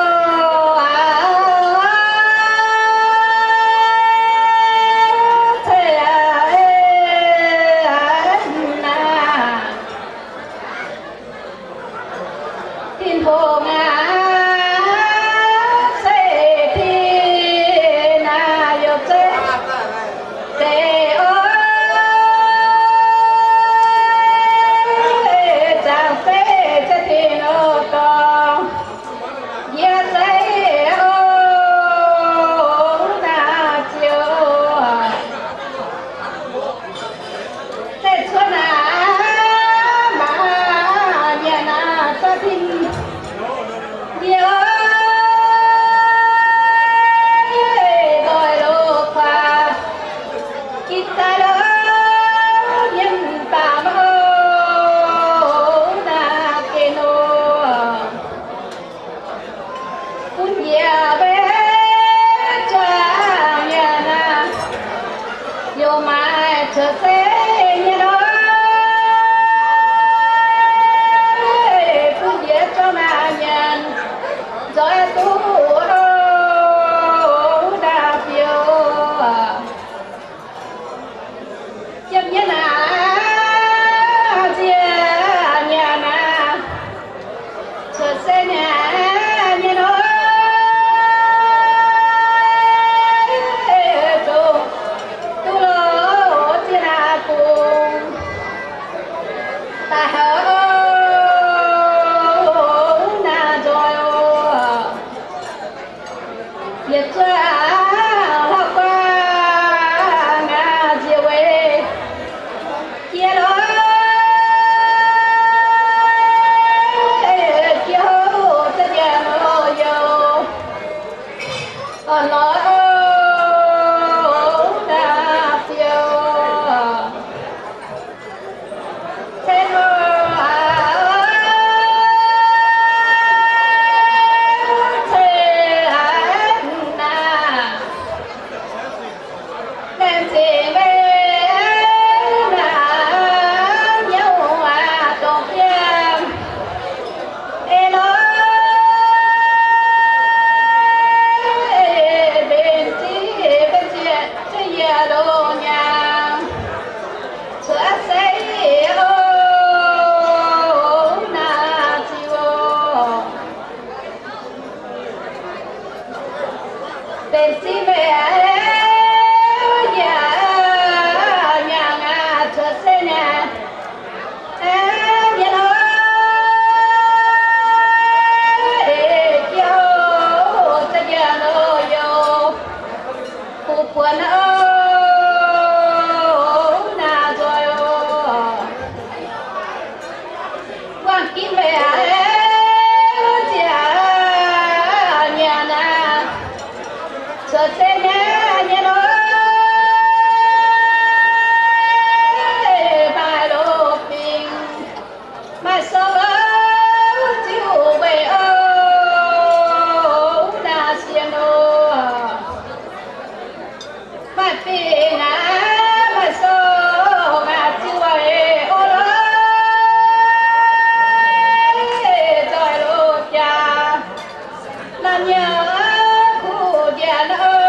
nhớ khu già nơ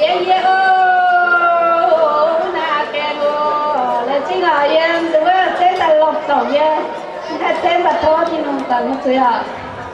ye ye ô na kèn ô là chỉ là yên đúng không tên là lộc tổng ye hay tên là thô thì nó tận nó chơi à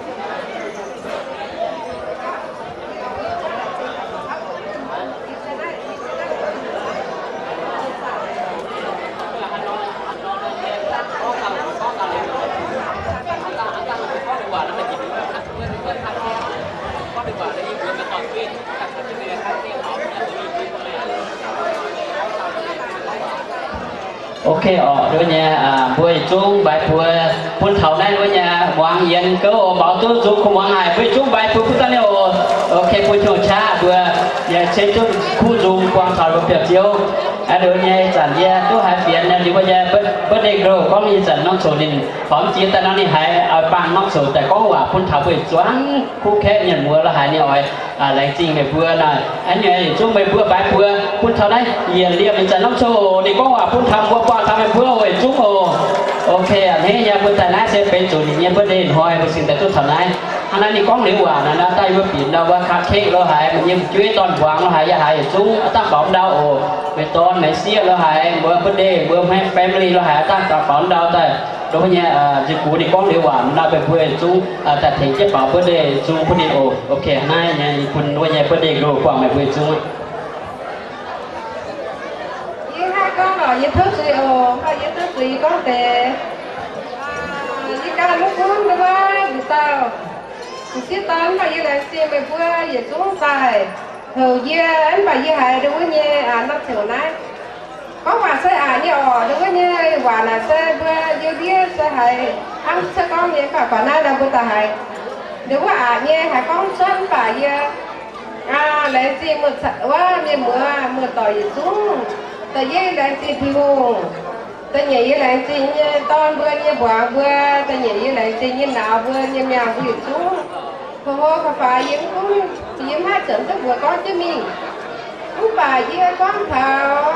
ok ở đôi nhà à buổi chung bài buổi buổi thầu này đôi nhà hoàng yên cơ bảo tôi dùng không hoàng này buổi chung bài buổi phút này ok buổi chiều cha buổi nhà chơi chung khu dùng quang thảo và việc chiếu à đôi nhà chẳng nhà tôi hai phiền này đi bây giờ bất bất định rồi cóมีchẳng nông số đình phóng chiến tại nó này hay ở bàn nông số tại có quả buổi thầu buổi choáng khu khe nhận mua là hai này rồi à lại chính về buổi này anh nhớ chung về buổi bài buổi buổi thầu này yên liệp mình chẳng nông số đi có quả buổi thầu buổi quaทำเป็นเพื่อไว้จุ๊บโอโอเคอันนี้ยังเป็นแต่น่าจะเป็นจุดนี้ประเด็นหอยเป็นสิ่งแต่ตัวทำได้อันนั้นนี่ก้องเหลวหวานนะใต้ว่าปีนเราว่าคาเค้กเราหายมันยังช่วยตอนหวางเราหายยาหายจุ๊บตั้งปอมดาวโอเป็นตอนไหนเสียเราหายเมื่อประเดี๋ยวเมื่อให้แฟมิลี่เราหายตั้งปอมดาวแต่โดยเนี่ยจิกูนี่ก้องเหลวหวานเราเป็นเพื่อจุ๊บแต่ถึงจะเป่าประเดี๋ยวจุ๊บประเดี๋ยวโอโอเคง่ายเนี่ยคุณว่าเนี่ยประเดี๋ยวรู้ความหมายเพื่อจุ๊บ con rồi như thức gì ồ hay như thức gì có thể như ca lúc cuốn đúng không vì sao thì xí tán mà như là xe mày vừa về xuống tài thầu dê anh bà dê hại đúng không nhé à nó thiểu này có quả xe à như ồ đúng không nhé quả là xe vừa dê dê xe hại ăn xe con nhé cả quả này là vừa tài hại đúng không à nhé hại con chân bà dê à lấy gì một sợ quá nhé mưa mưa tỏi xuống tại vì là chị thiêu, tại nhảy là chị như ton vừa như quả vừa, tại nhảy là chị như nào vừa như mèo vừa xuống, không có phải yếm cũng yếm hai trận tức vừa có chứ mình, cũng phải như con thảo,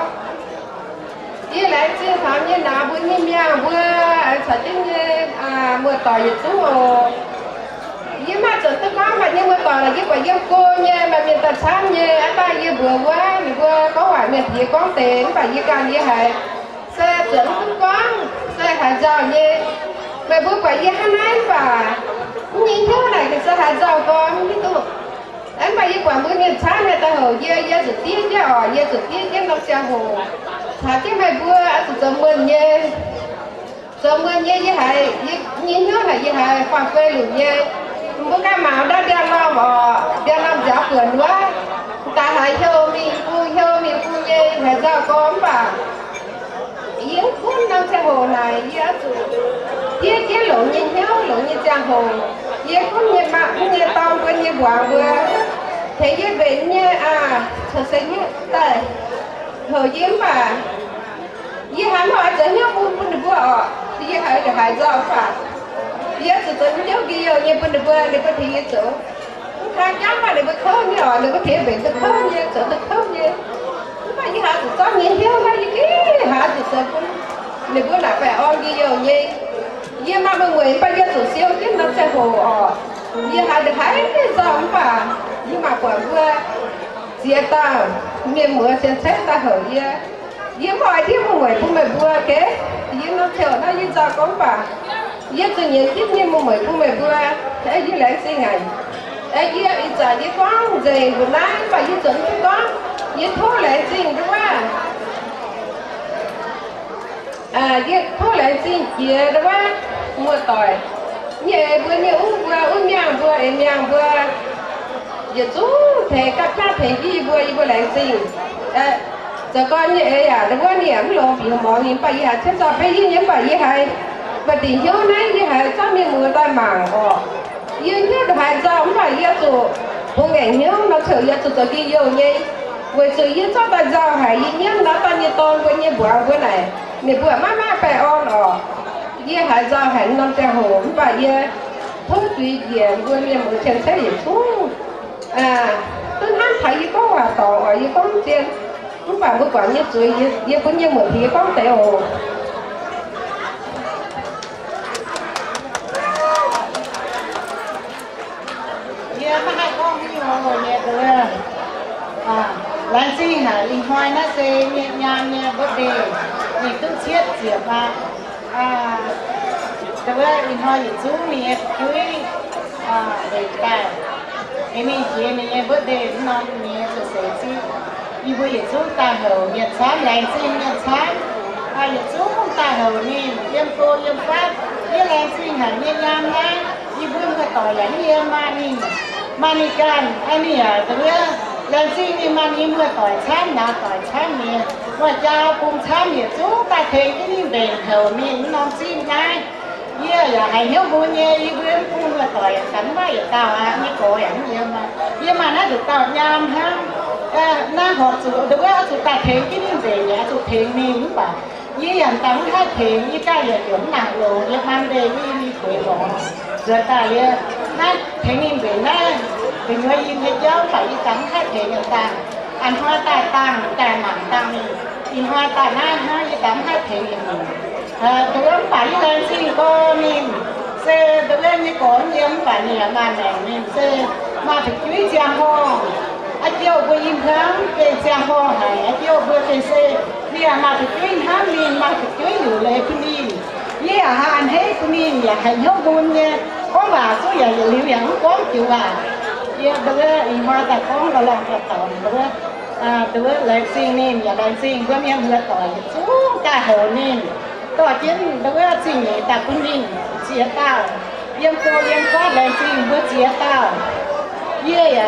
như là chị thảo như nào vừa như mèo vừa, sợ chứ như à mưa tỏi vừa xuống rồi, yếm hai trận tức có mà như mưa tỏi là như quả yếm cô nha mà miền tây sáng như anh ta như vừa quá mình vừa có quả miền gì có tiền phải như càng như hệ xe chuẩn cũng có xe hải giàu như mà bữa phải như hai năm và nhìn thế này thì xe hải giàu con như tụ anh phải như quả bữa miền sáng người ta hầu như như dự tiết chứ ở như dự tiết chứ nó xe hồ thà chứ mày bữa ăn từ mơn như từ mơn như như hệ nhìn thế này như hệ phàm phê luôn như bữa cái màu đó đeo lo mà đeo lo gió cửa nữa ta thấy theo mình vui theo mình vui như phải giao con và yến cuốn năm xe hồ này giá trị chia chia lộ nhìn theo lộ như trang hồ yến cuốn như bạc như tôm với như quả vừa thế với bệnh như à thật sự như đây hồ yến mà yến hắn hỏi chẳng nhớ vui vui được vừa thì yến hỏi được hải giao phải yến từ từ nhớ ghi rồi như vui được vừa để có thể yến chỗ thang nhắm mà để có thơm như rồi để có thể bệnh được thơm như chỗ được thơm như mà như hả tụi con nhìn theo mà như cái hả tụi con cũng để bữa lại phải on ghi rồi như như mà mọi người bây giờ tụi siêu chứ nó sẽ hồ ở như hả được hãy cái dòng mà nhưng mà quả vừa chia ta miền mưa xem xét ta hở như như mọi thứ mọi người cũng mày vừa cái như nó theo nó như sao con bà như tự nhiên tiếp như mọi người cũng mày vừa thế như lại sinh ngày ấy như bây giờ như con gì vừa nãy và như chuẩn cái con như thua lại gì đúng không à như thua lại gì kia đúng không mua tỏi như vừa như uống vừa uống nhang vừa em nhang vừa giờ chú thề các cha thề gì vừa vừa lại gì à giờ con như ấy à đúng không niệm lo bị mỏ niệm phải à thế sao phải như những bài như hay và tình hiếu này như hay sao mình mua tai mảng ờ như như được hay sao không phải như tụ không nghe hiếu nó thử như tụ tụ kia nhiều như với sự như cho ta giàu hay như như nó ta như tôn với như bữa bữa này này bữa má má phải on ờ như hay giàu hay năm trăm hồ và như thôi tùy diện vừa như một chân thế gì xuống à tôi hắn thấy như có quà tỏ ở như có tiền không phải một quả như chuối như như cũng như một thì có thể ồ như hai con như ngồi nhẹ rồi à chi hả linh hoài nó sẽ nhẹ nhàng nhẹ bất đề thì cứ chết diệp mà àแต่ว่าอินทอยจูมีเอฟคุยอ่าเด็กแต่เอ็มจีเอ็มเอเบอร์เดย์น้องมีเอฟเซซีอีบุยจูตาเหวเมียช้างแรงซิงเมียช้างอ่าจูคงตาเหวนี่เยี่ยมโตเยี่ยมฟ้าเยี่ยแรงซิงหันเยี่ยยามนะอีบุยมันก็ต่ออย่างเยี่ยมมานี่มานี่กันอันนี้อ่ะแต่ว่าแรงซิงนี่มานี่เมื่อต่อยช้างนะต่อยช้างเนี่ยว่าเจ้าปุ่มช้างเนี่ยจูตาเทงที่นี่เด่นเหวนี่น้องซิงไงเยี่ยอย่าให้เหี้ยบุญเยี่ยอีเบื้องปูมาต่อยกันว่าอย่าตาวอ่ะนี่โกอย่างเยี่ยมาเยี่ยมาน่าจะตาวยามฮะเอ่อหน้าหอจุดเดี๋ยวว่าจุดตาเทงกินนี่เดียวจุดเทงนี่หรือเปล่ายี่อย่างตั้งท่าเทงยี่ก้าอย่าหย่อนหนักโลยี่มันเดียวยี่มีขุยหลงเดี๋ยวตาเยี่ยน่าเทงนี่เดียวน่าเป็นว่ายี่ให้เจ้าไปยี่ตั้งท่าเทงอย่างต่างอันหัวตาตั้งแต่หนังตั้งนี่อินหัวตาหน้าห้ายี่ตั้งท่าเทงอย่างนี้ตัวphải lên xin cô mình xeตัวlên như có nhiễm phải nhẹ mà nè mình xe mà phải chú giang ho anh chiều vừa im tháng cái giang ho này anh chiều vừa cái xe bây giờ mà phải chú tháng mình mà phải chú nhiều lệ của mình với à anh hết của mình là hay nhớ buồn nha có bà số giờ liệu rằng có chịu bà vớiตัวอินหัวแต่cóก็ลองกระต่ายตัวอ่าตัวเลยซิ่งนี่อย่าเลยซิ่งก็มีเมื่อต่อยสู้กะเหวนี่ต่อเช่นเดี๋ยวสิ่งนี้แต่คุณดินเสียเต้ายังโตยังฟาดแรงสิ่งเพื่อเสียเต้าเยี่ย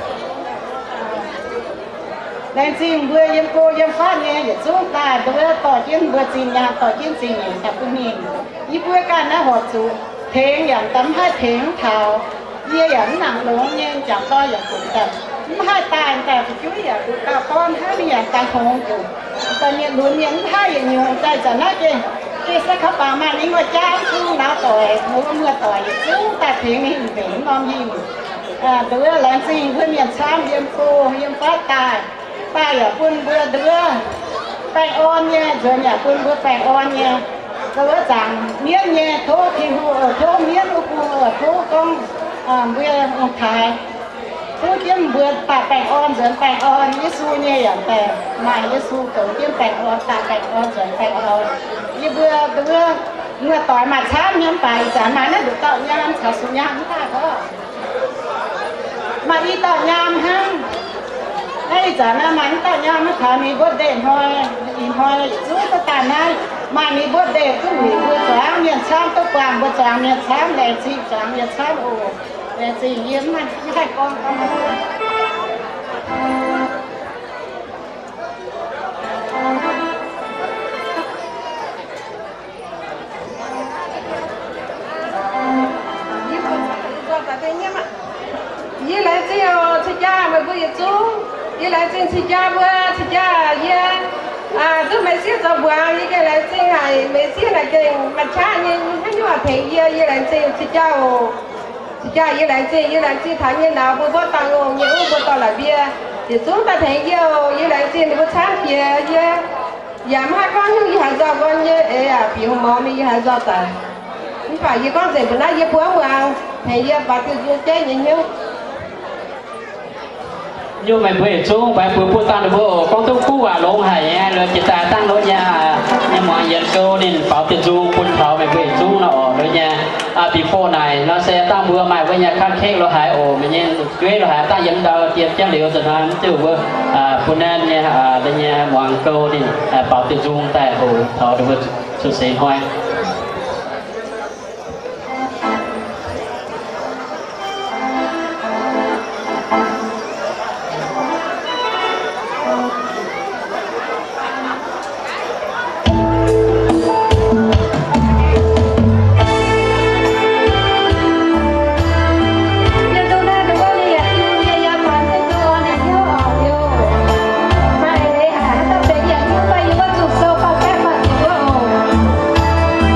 แรงสิ่งเพื่อยังโตยังฟาดเนี่ยอย่าสู้ตาเดี๋ยวต่อเช่นเพื่อสิ่งยาต่อเช่นสิ่งนี้แต่คุณดินยี่เพื่อการน่าหดสูเทงอย่างตั้มให้เทงเท้าเยี่ยอย่างหนังหลวงเนี่ยจับต่ออย่างขุนกันไม่ให้ตายแต่ช่วยอย่างตาต้อนให้อย่างตาคงอยู่ตอนนี้ลุ้นยังให้อย่างอยู่ใจจะน่าเก่งที่สักขับป่ามานี่ว่าจ้าสู้น้าต่อยมือเมื่อต่อยสู้แต่เพียงนี้เป็นน้องยิงอ่าเดือแรงซิงเพื่อเมียนช้ำเยี่ยมโตเยี่ยมฟ้าตายตายอย่าพุ่นเบื่อเดือแปงอ่อนเนี่ยเดืออย่าพุ่นเบื่อแปงอ่อนเนี่ยก็ว่าจังเมียนเนี่ยโทษที่หัวโทษเมียนอุปูโทษกองอ่าเบื่อองค์ไทยผู้เที่ยมเบื่อตาแปงอ่อนเดือแปงอ่อนยิสูเนี่ยอย่างแต่นายยิสูตัวเที่ยมแปงอ่อนตาแปงอ่อนเดือแปงอ่อนยี่เบื่อเบื่อเมื่อต่อยมาช้าเมียนไปจะมาเนี่ยดูต่อยามเขาสุญญามท่าก็มาอีต่อยามฮะไอ้จะน่ามันต่อยามมาขามีบดเด่นหอยอีหอยรู้ตะการนั้นมามีบดเด่นก็หวีเบื่อจ้างเมียนช้างตะกวางบดจ้างเมียนช้างแหลกซีจ้างเมียนช้างโอ้แหลกซีเยี่ยมมันไม่ได้กองกำลังยี่หลายเจ้าที่จ้าไม่บุญจูยี่หลายเจ้าที่จ้าบัวที่จ้าเยี่ยอ่าตัวไม่เสียตัวบัวยี่ก็หลายเจ้าให้ไม่เสียหลายเจ้ามันช้าเนี่ยให้ดูว่าเพลงเยี่ยยี่หลายเจ้าที่จ้าที่จ้ายี่หลายเจ้ายี่หลายเจ้าทางยี่หนาวบัวบัวตังงยี่อุ้งบัวตลาดเบี้ยที่สูงแต่เพลงเยี่ยยี่หลายเจ้าบัวช้าเบี้ยเยี่ยอย่ามาก้อนยี่ห้าจ้าก้อนยี่เอ๋อปีหัวมอมียี่ห้าจ้าแต่นี่ฝ่ายยี่ก้อนเสร็จเป็นน้ายี่ผัวเมืองเพลงเยี่ยปากคือเจ๊ยี่หิ้ว như mày về xuống phải vừa phụ tăng được bộ con tôi cú à lông hải rồi chỉ ta tăng lối nhà nhưng mà nhận cơ nên bảo tiền du quân thảo mày về xuống nó ở rồi nha à before này nó sẽ tăng vừa mày với nhà khác khác lo hải ồ mình nhìn chuối lo hải ta dẫn đầu tiền trang liệu từ nó từ vừa à quân nên nha à đây nha mọi cơ nên bảo tiền du tại ồ thảo được sự sinh hoài Hãy subscribe cho kênh Ghiền Mì Gõ để không bỏ lỡ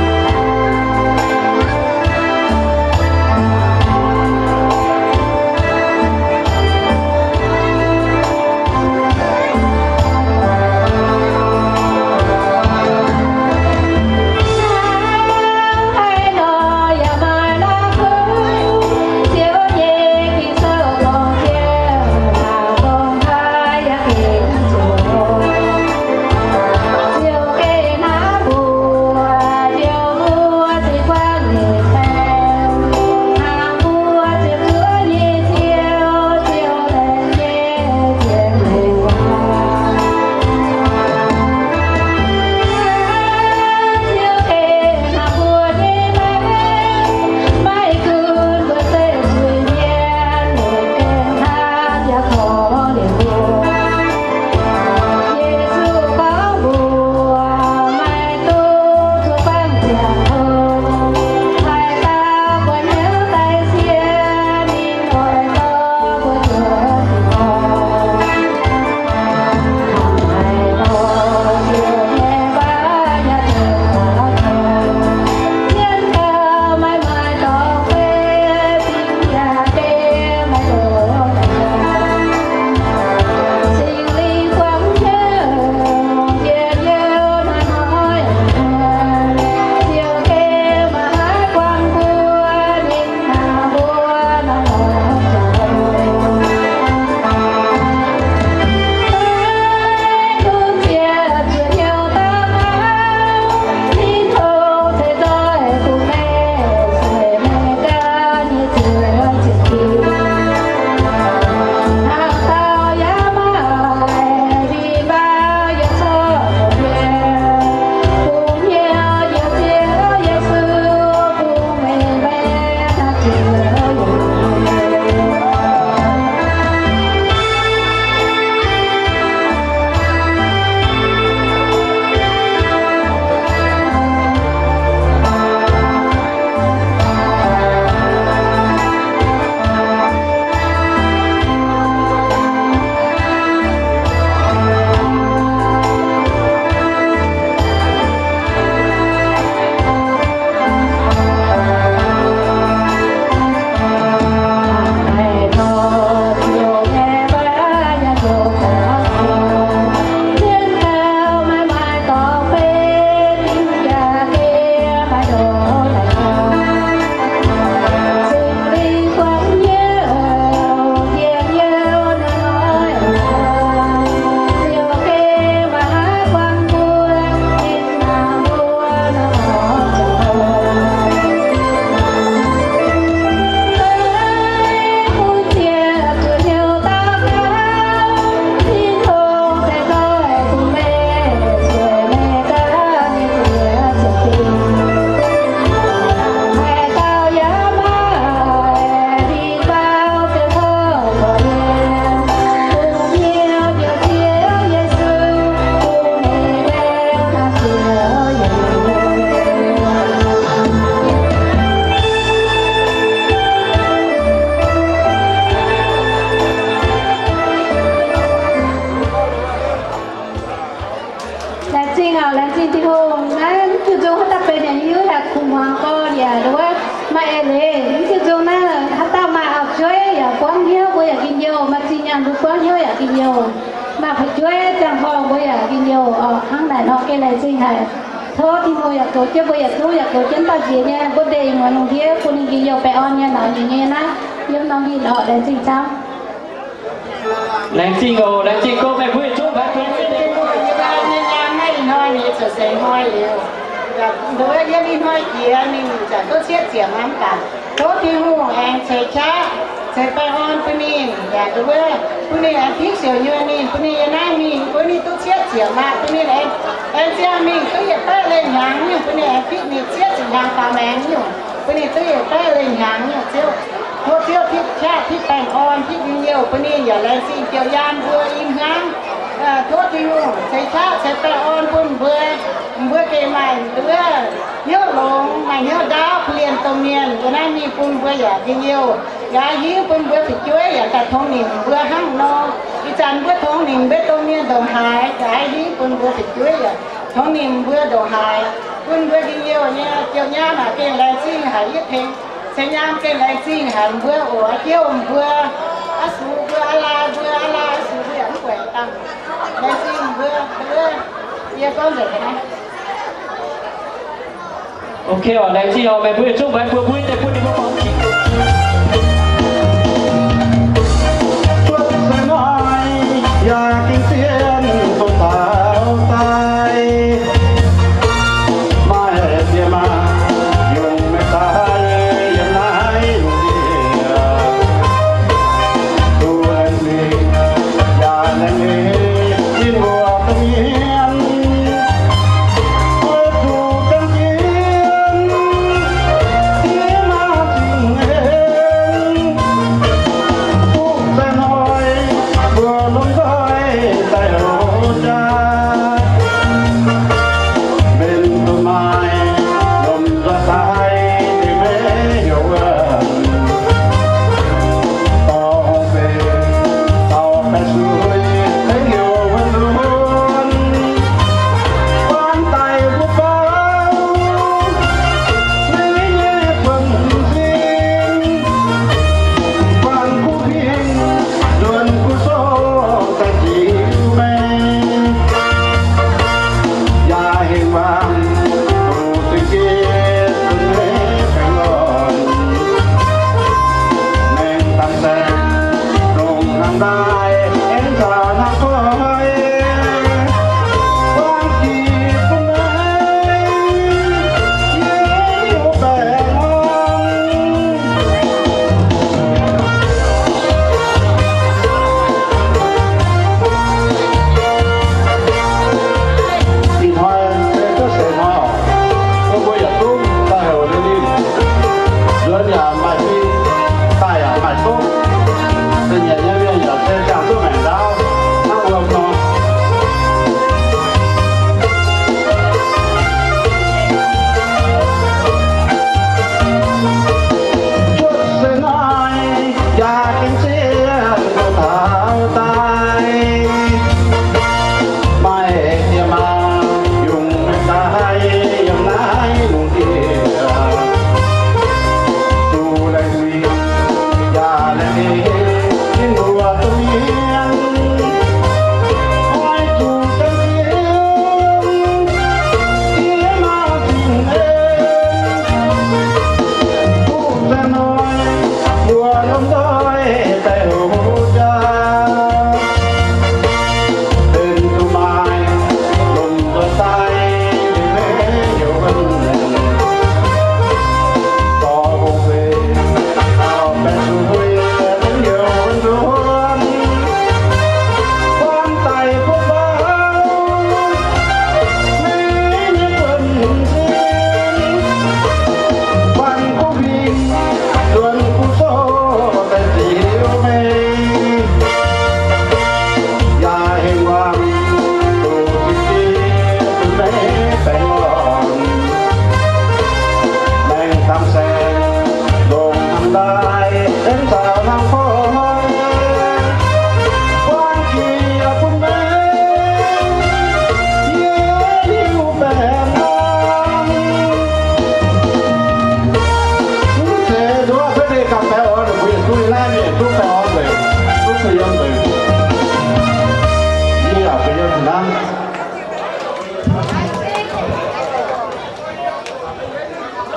ở lên xin thì không nãy chú chú hắn ta bên này như là khủng hoảng co thì đúng không mà em đấy chú chú nãy là hắn ta mà học chơi à quăng nhiều bây giờ kinh nhiều mà xin ăn được quăng nhiều à kinh nhiều mà phải chơi chẳng phòng bây giờ kinh nhiều ở hàng này nó cái này xin này thôi thì thôi à tổ chức bây giờ tôi à tổ chức tao gì nha bữa đây mà nông kia cô đi kinh nhiều bé on nha nói gì nha na nhưng nó đi họ để xin sao Lén xin ngô, lén xin cô mẹ vui chút vậy thôi. Nói như sẽ sẽ nói nhiều, đối với những nói kia mình sẽ có xét chuyện lắm cả. Tốt thì hùng anh sẽ cha sẽ phải on bên mình, và đối với bên này anh thích sửa như mình, bên này anh mình, bên này tôi xét chuyện mà bên này anh anh xem mình tôi hiện tại lên hàng nhiều, bên này anh thích mình xét chuyện hàng phàm anh nhiều, bên này tôi hiện tại lên hàng nhiều chứ. Thôi thiếu thích cha thích bánh on thích nhiều, bên này giờ lên xin tiểu giam vừa im hàng. Thuốc thì sẽ khác sẽ phải ôn quân bữa bữa cái này bữa nhớ lồng mà nhớ đá liền tông miền bữa nay mi quân bữa giờ thì nhiều gái hiếu quân bữa thì chuối giờ tại thôn niệm bữa hăng no đi chăn bữa thôn niệm bữa tông miền đồng hải gái hiếu quân bữa thì chuối giờ thôn niệm bữa đồng hải quân bữa thì nhiều nha chiều nha mà cái này xin hải nhất thế sẽ nhám cái này xin hải bữa ở chiều bữa á su bữa la bữa la su bữa ăn quẩy tăng đây xin bữa bữa giờ con được này ok ở đây chị họ mẹ vui chút vậy vừa vui để vui đi một phòng chuột sẽ nói ya kinh tiên không tạo tay mai kia mà dùng mẹ tayยังไงtu anh đi ya anh đi in mùa tâm yên ôi tu tâm yên tiếng mà tình em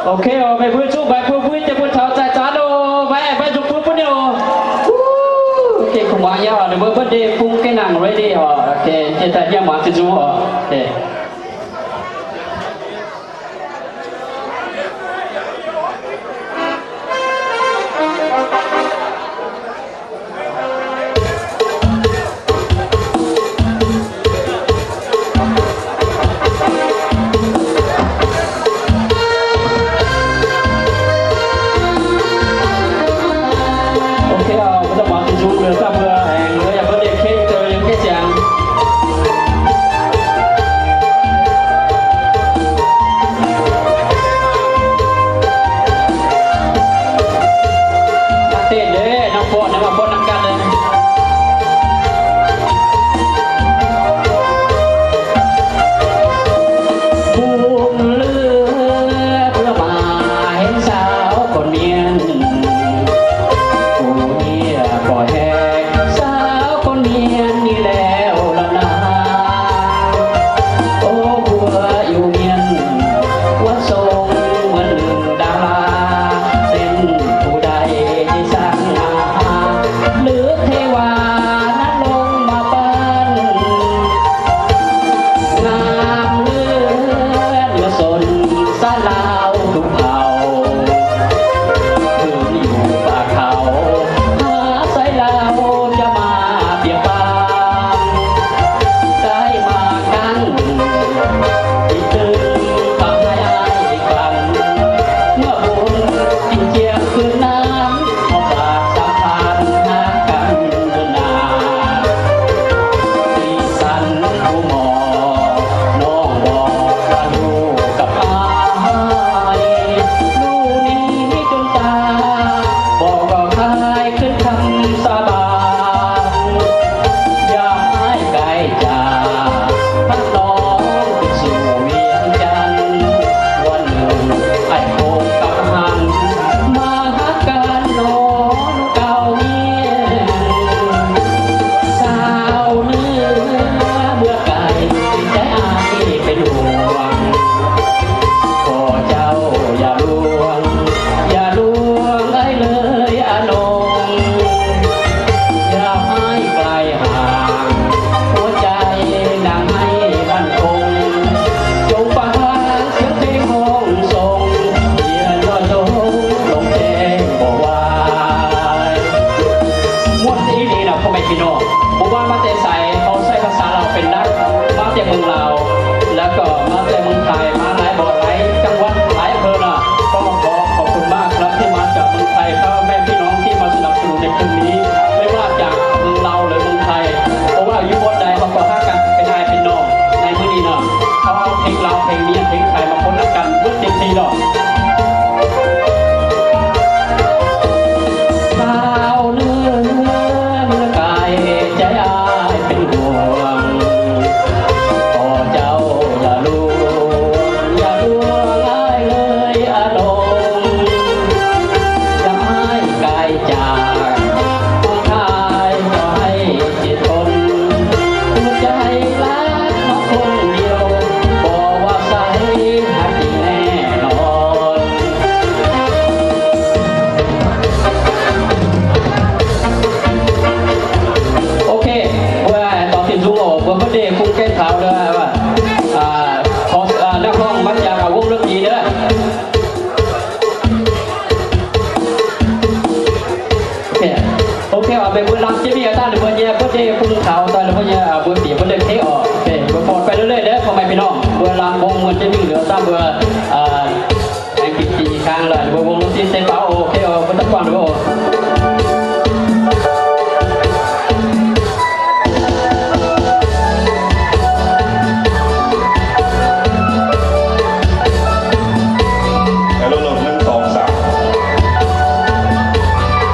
โอเคเอาไปพูดชุบไปพูดพูดจะพูดเท้าจ่าจ่าโดไปไปจุกพูดพูดเดียวโอเคคุณวางยาวเดี๋ยวเบอร์เบอร์เดย์พุ่งแค่นั่ง ready อ๋อโอเคเจ้าแต่ยังมาจะจูอ๋อโอเค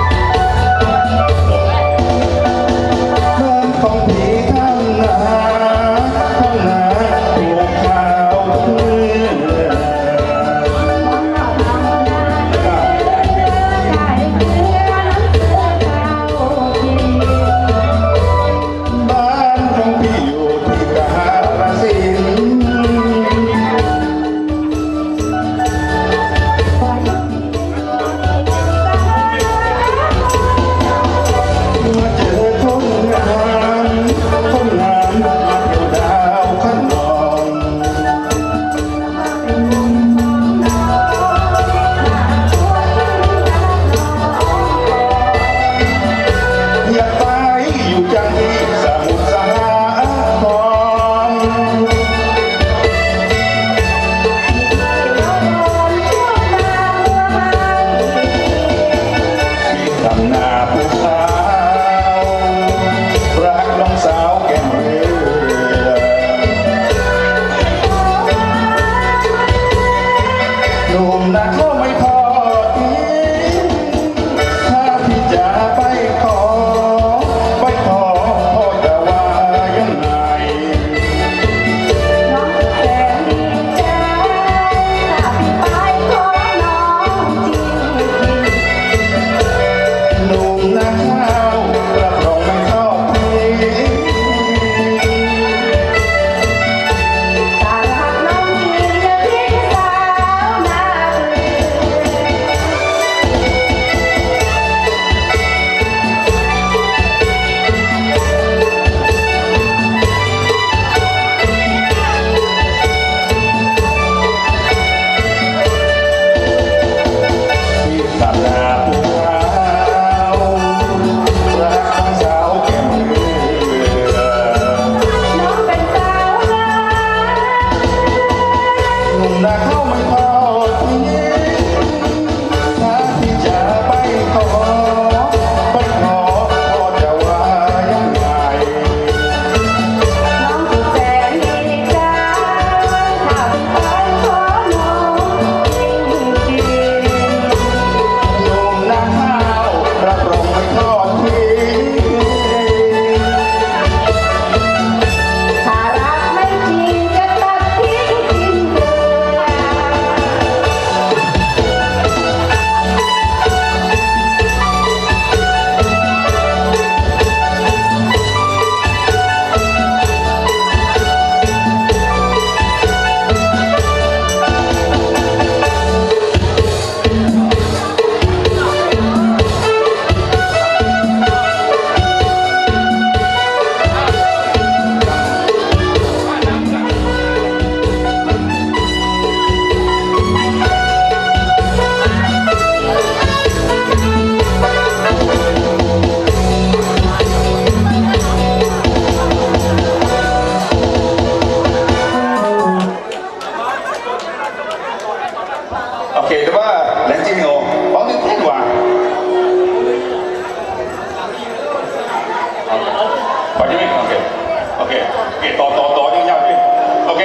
ของผีข้างหน้า ok ok to to to như nhau đi ok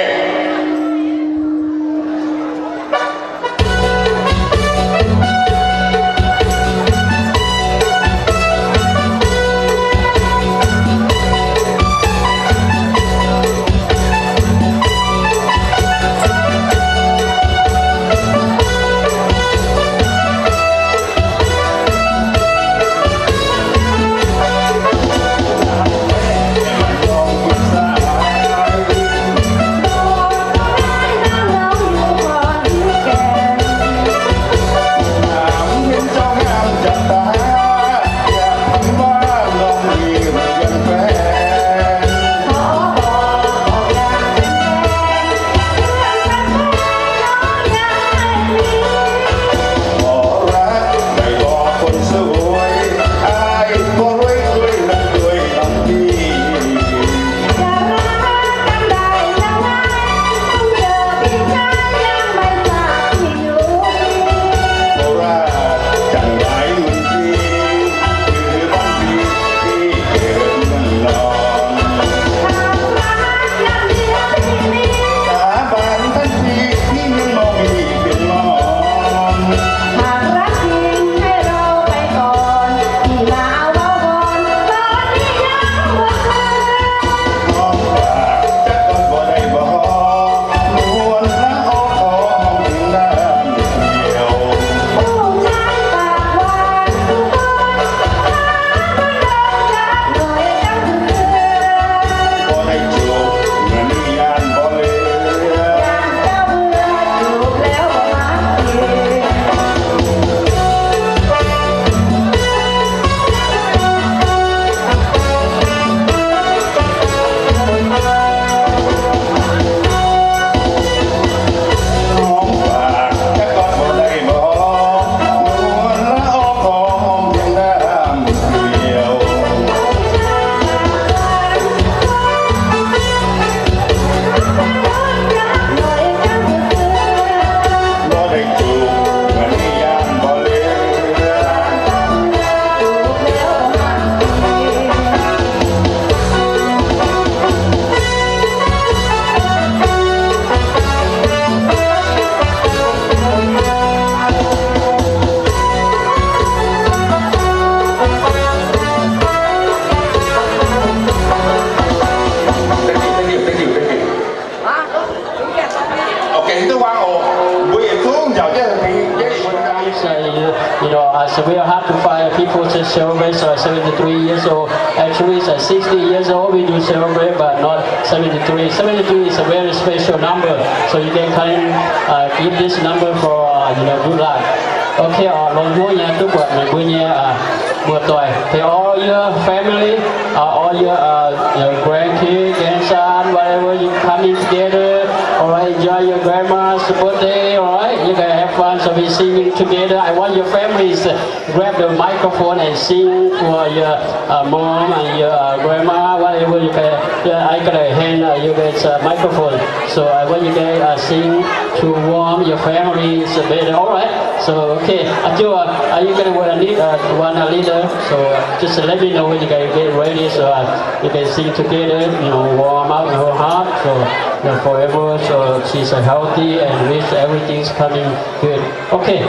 You know, uh, so we are happy to find people to celebrate. So seventy-three years old. Actually, it's uh, sixty years old. We do celebrate, but not seventy-three. seventy-three is a very special number. So you can kind of uh, give this number for uh, you know good luck. Okay, uh, long mua nhà tôi quật này mua nhà buổi tối. Thì all your family, uh, all your uh, your grandkids, grandson, whatever you coming together. Alright, enjoy your grandma's birthday. Alright, you can have fun. So we singing together. I want your families to grab the microphone and sing for your uh, mom and your uh, grandma, whatever you can. Yeah, I got a hand. Uh, you get a microphone. So I want you guys uh, sing to warm your families better. Alright. So okay, Ajo, uh, are you gonna want a lead, uh, one a leader? So uh, just let me know when you guys get ready, so uh, you can sing together. You know, warm up your heart. So you know, forever. So she's uh, healthy and wish everything's coming good. Okay.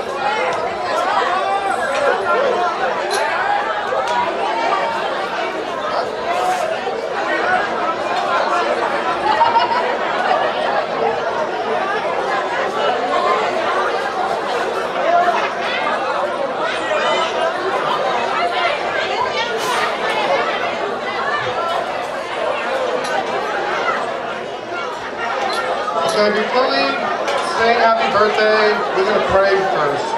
So before we sing happy birthday, we're going to pray first.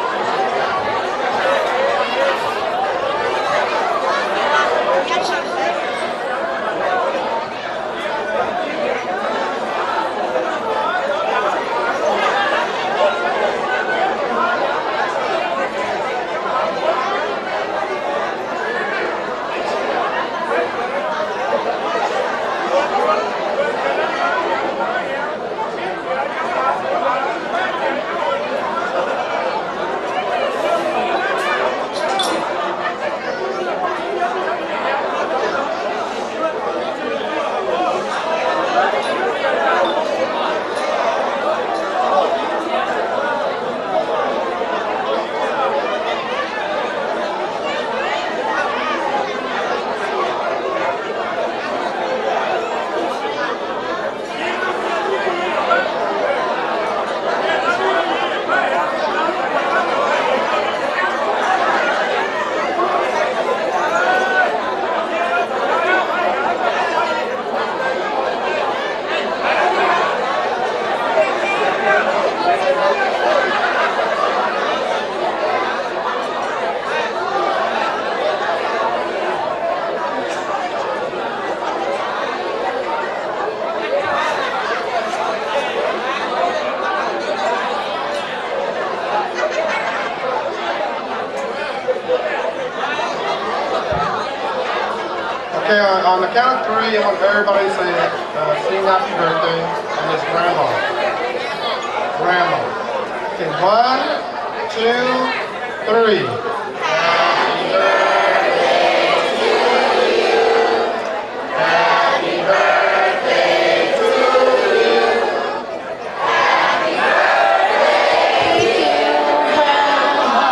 on the count of three, I want everybody to say, uh, sing happy birthday and it's grandma. Grandma. Okay, one, two, three. Happy birthday to you. Happy birthday to you. Happy birthday, dear grandma.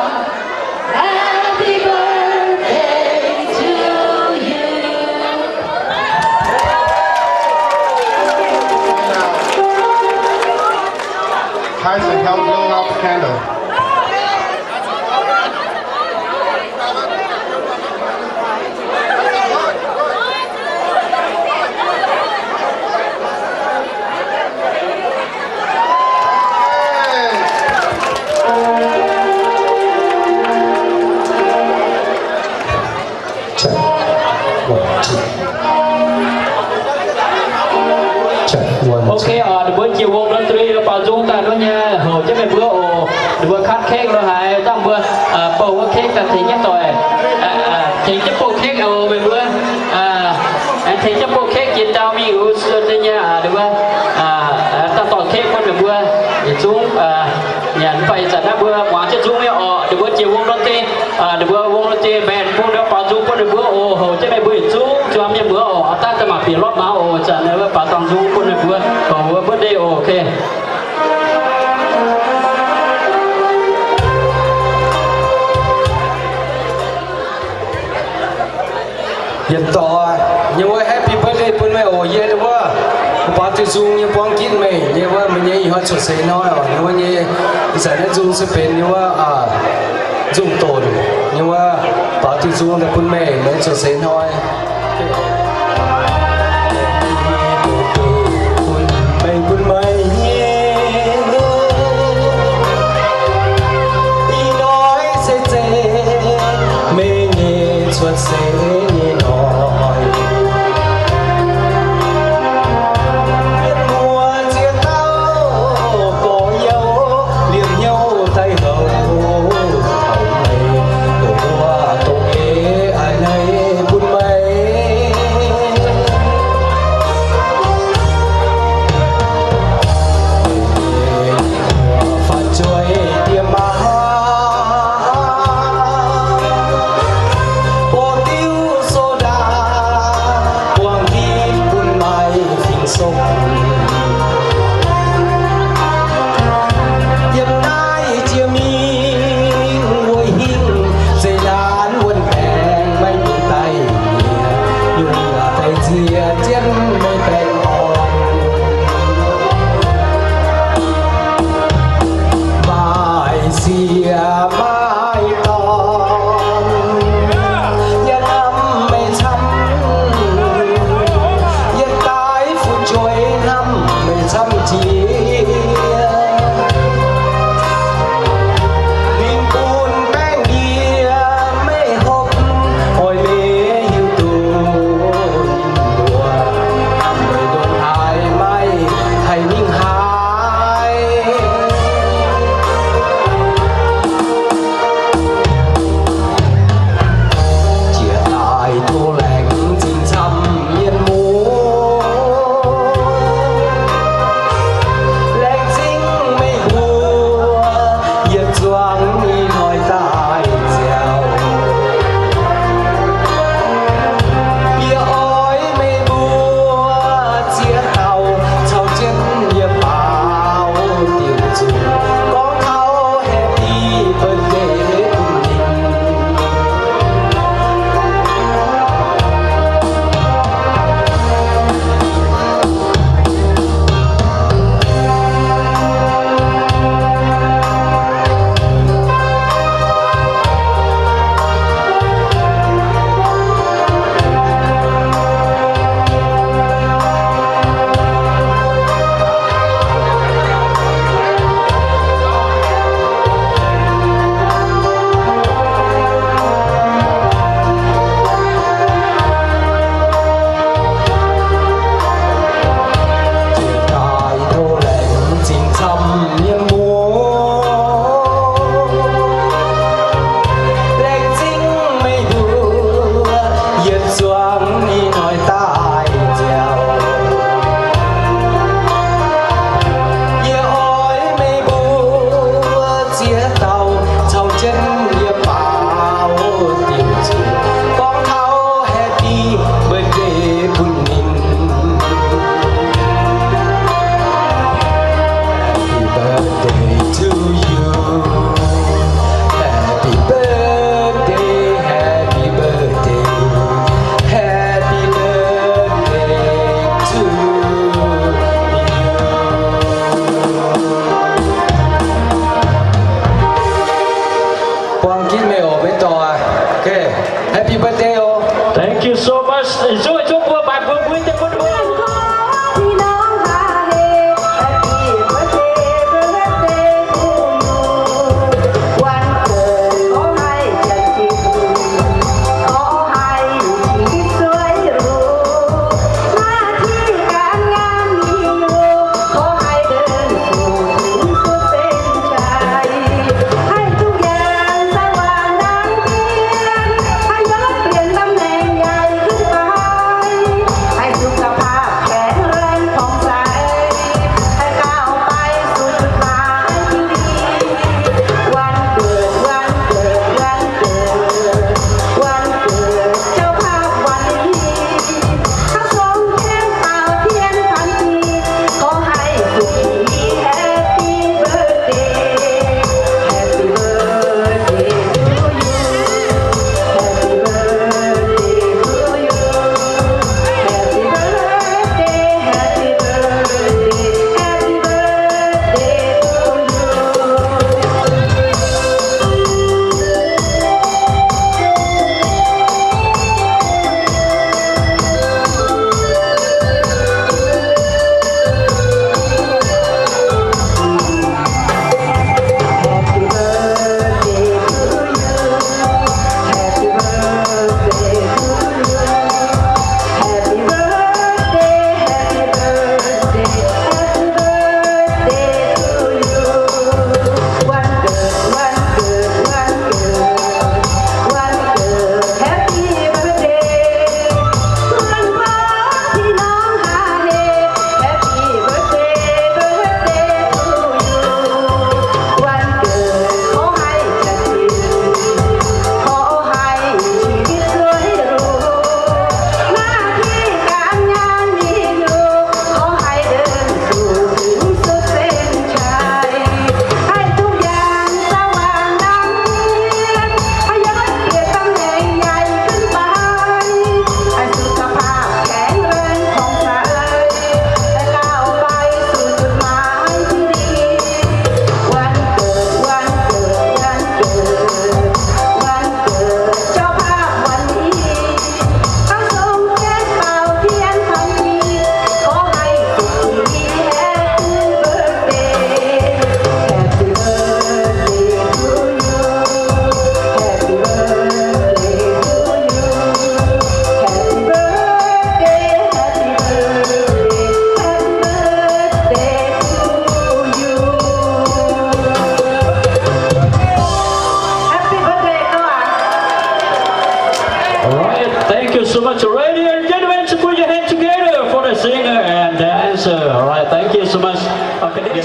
Happy birthday to you. Tyson, help blow out the candle. Ok, ở bữa chiều hôm đó tươi bảo dung ta đó nha, hồi chắc là bữa ồ, bữa cắt cake rồi hãy tăng bữa bầu cake ta thì nhất rồi, thì cái bầu cake ở bên bữa, thì cái bầu cake chỉ tao mi u sơn đây nha, được không? Ta tỏi cake con được bữa, thì chúng nhận phải dẫn ra bữa quá chứ chúng mới ở, được bữa chiều hôm đó tươi, được bữa hôm đó tươi bèn hôm đó bảo dung con được bữa ồ, hồi chắc là bữa chúng cho em nhận bữa ồ, ta ta mà bị lót máu ồ, chẳng là bảo tăng dung con được bữa, còn bữa bữa đây ok. Hiện tỏ nhưng mà happy birthday pun mai oh ye đó wa ba tu zoom như quang kít mày như wa mình như họ cho say nói rồi nhưng mà như giải nó zoom sẽ bên như wa à zoom tồn nhưng mà ba tu zoom là pun mày mới cho say nói mày pun mày đi nói sẽ sẽ mày nghe xuất sẽ hãy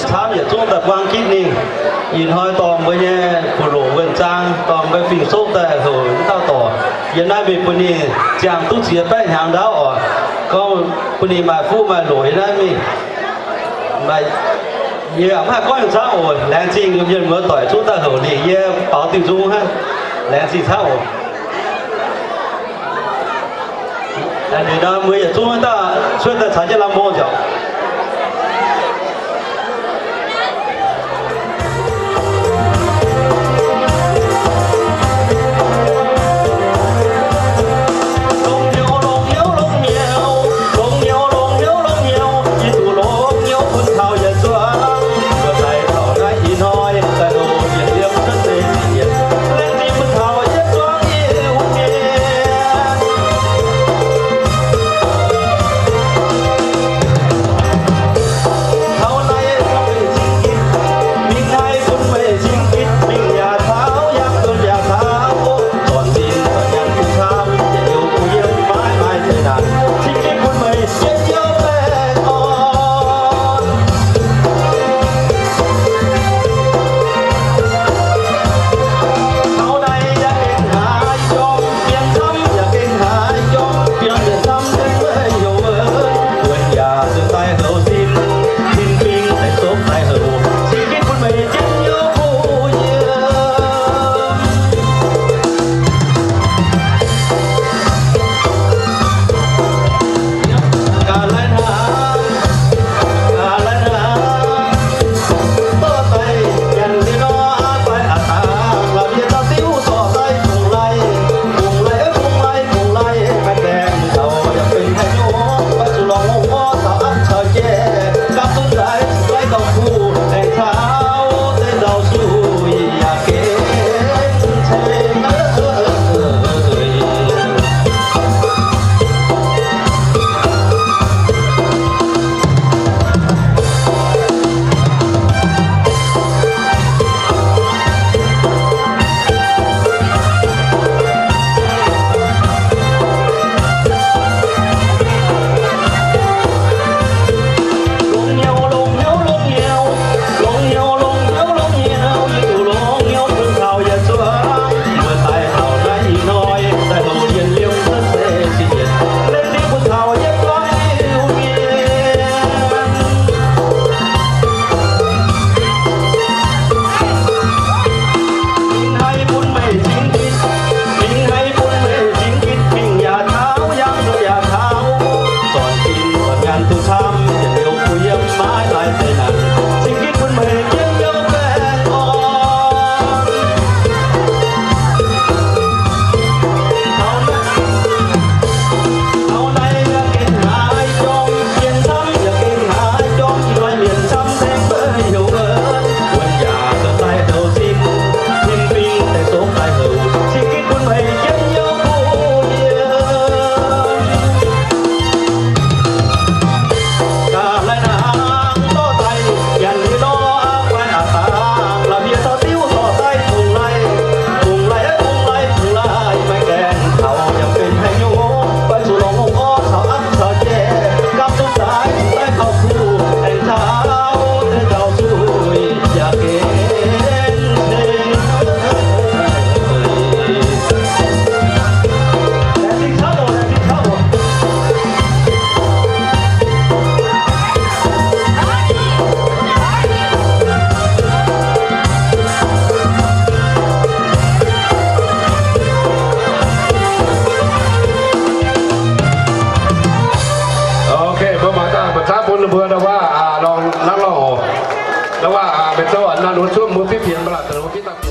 ช้าอย่าช่วงแต่วางคิดนี่ยินห้อยตอมไปเนี่ยผู้หลวงเวนจางตอมไปฟิงโซ่แต่เหยเท่าต่อยันได้เป็นปุ่นี่จางตุ้เสียแป้งหางดาวอ่ะก็ปุ่นี่มาฟูมาหลวยได้มีมาเยี่ยมมากก้อนเช้าโอ้แรงจริงยืนเมื่อต่อยช่วงแต่เหยนี่เยี่ยเป่าติดจุ้งฮะแรงสีเช้าแต่เดี๋ยวนะเมื่ออย่าช่วงแต่ช่วยแต่ฉันจะลำโพงเจ้าเพื่อว่าลองนักลองแล้วว่าเป็นเจ้าอันนั้นช่วงมือพี่เพียนประหลาดแต่ว่าพี่ตัก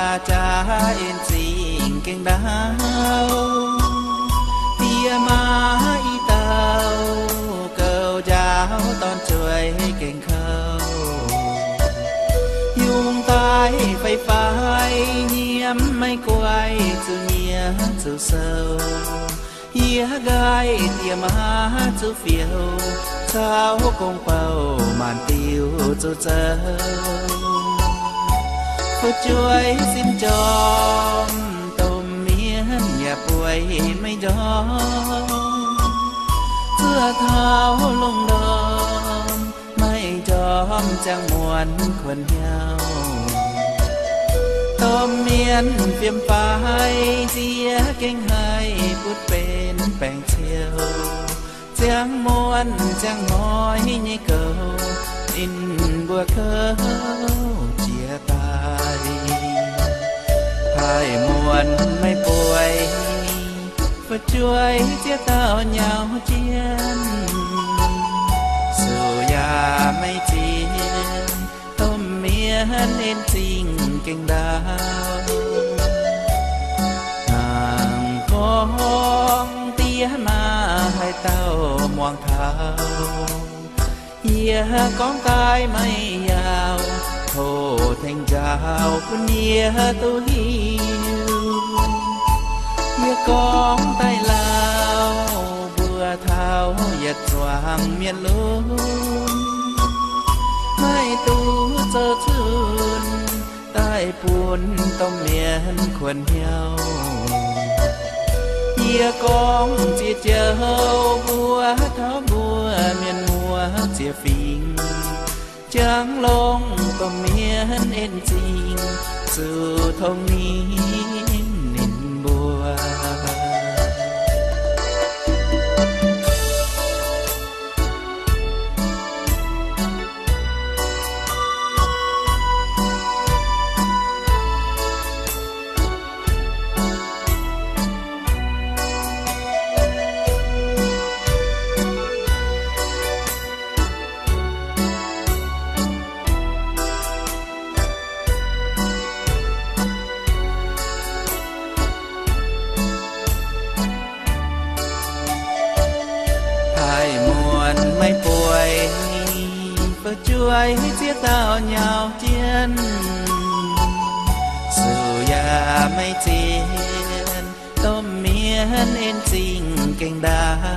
เอ็นสิงเก่งดาวเตียมา chuối phai phai nhiễm mấy quay chú nhía chú sâu hía gai tiềm má chú phiêu sao công bầu màn tiêu chú sâu phút chuối xin chom tôm miến nhà buổi mấy gió chưa thao lung đom mấy gió chẳng muốn quần nhau tôm miến phiêm phai chia kinh hai bút bên bèn chiều chẳng muốn chẳng nói như câu in bùa khâu chia tay hai muôn mấy buổi phật chuối chia tao nhau chiến dù ya mấy chiến tôm miến nên tình kinh đào hàng con tía mà hai tao muang thao hia con cái mây giàu hồ thành giàu con nia tu hiu hia con tay lao vừa thao giật choàng miền luôn mai tu cho thương tai buồn tâm miền quần nhau hia con chia châu bùa tháo bùa miền mùa chia phình chẳng long tâm miền en chinh sự thông nín nín bùa chuối chia tao nhau chiến dù ya mấy chiến tôm miến en tình kinh đào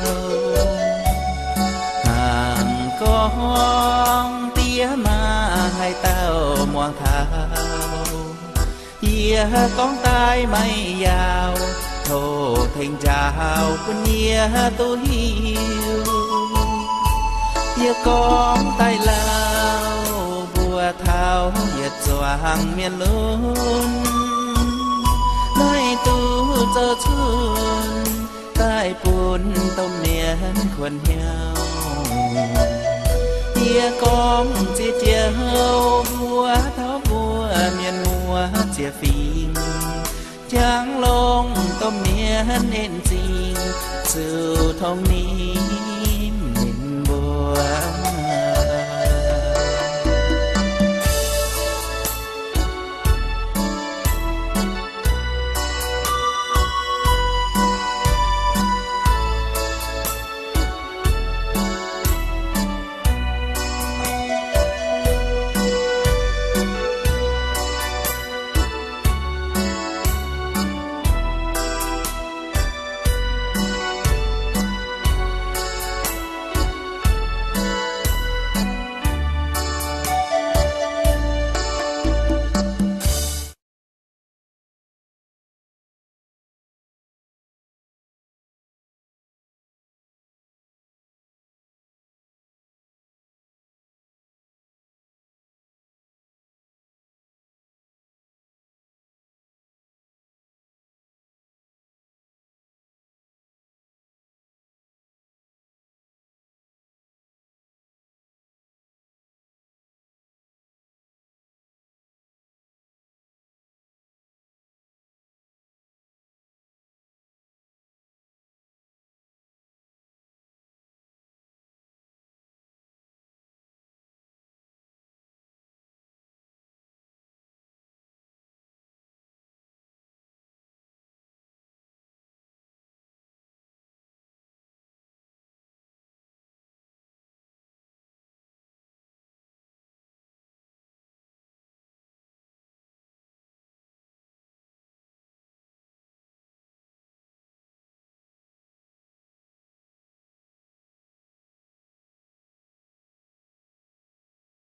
hàng con tía mà hai tao muang thao hia con tai mây giàu thổ thành giàu con nia tu hiu hia con tay lao bùa thao giật choàng miền luôn nơi tu cho chuồn tai buồn tôm miền quần nhau hia con chia chia hâu bùa thao bùa miền mùa chia phình chẳng long tôm miền nên tình sự thông nín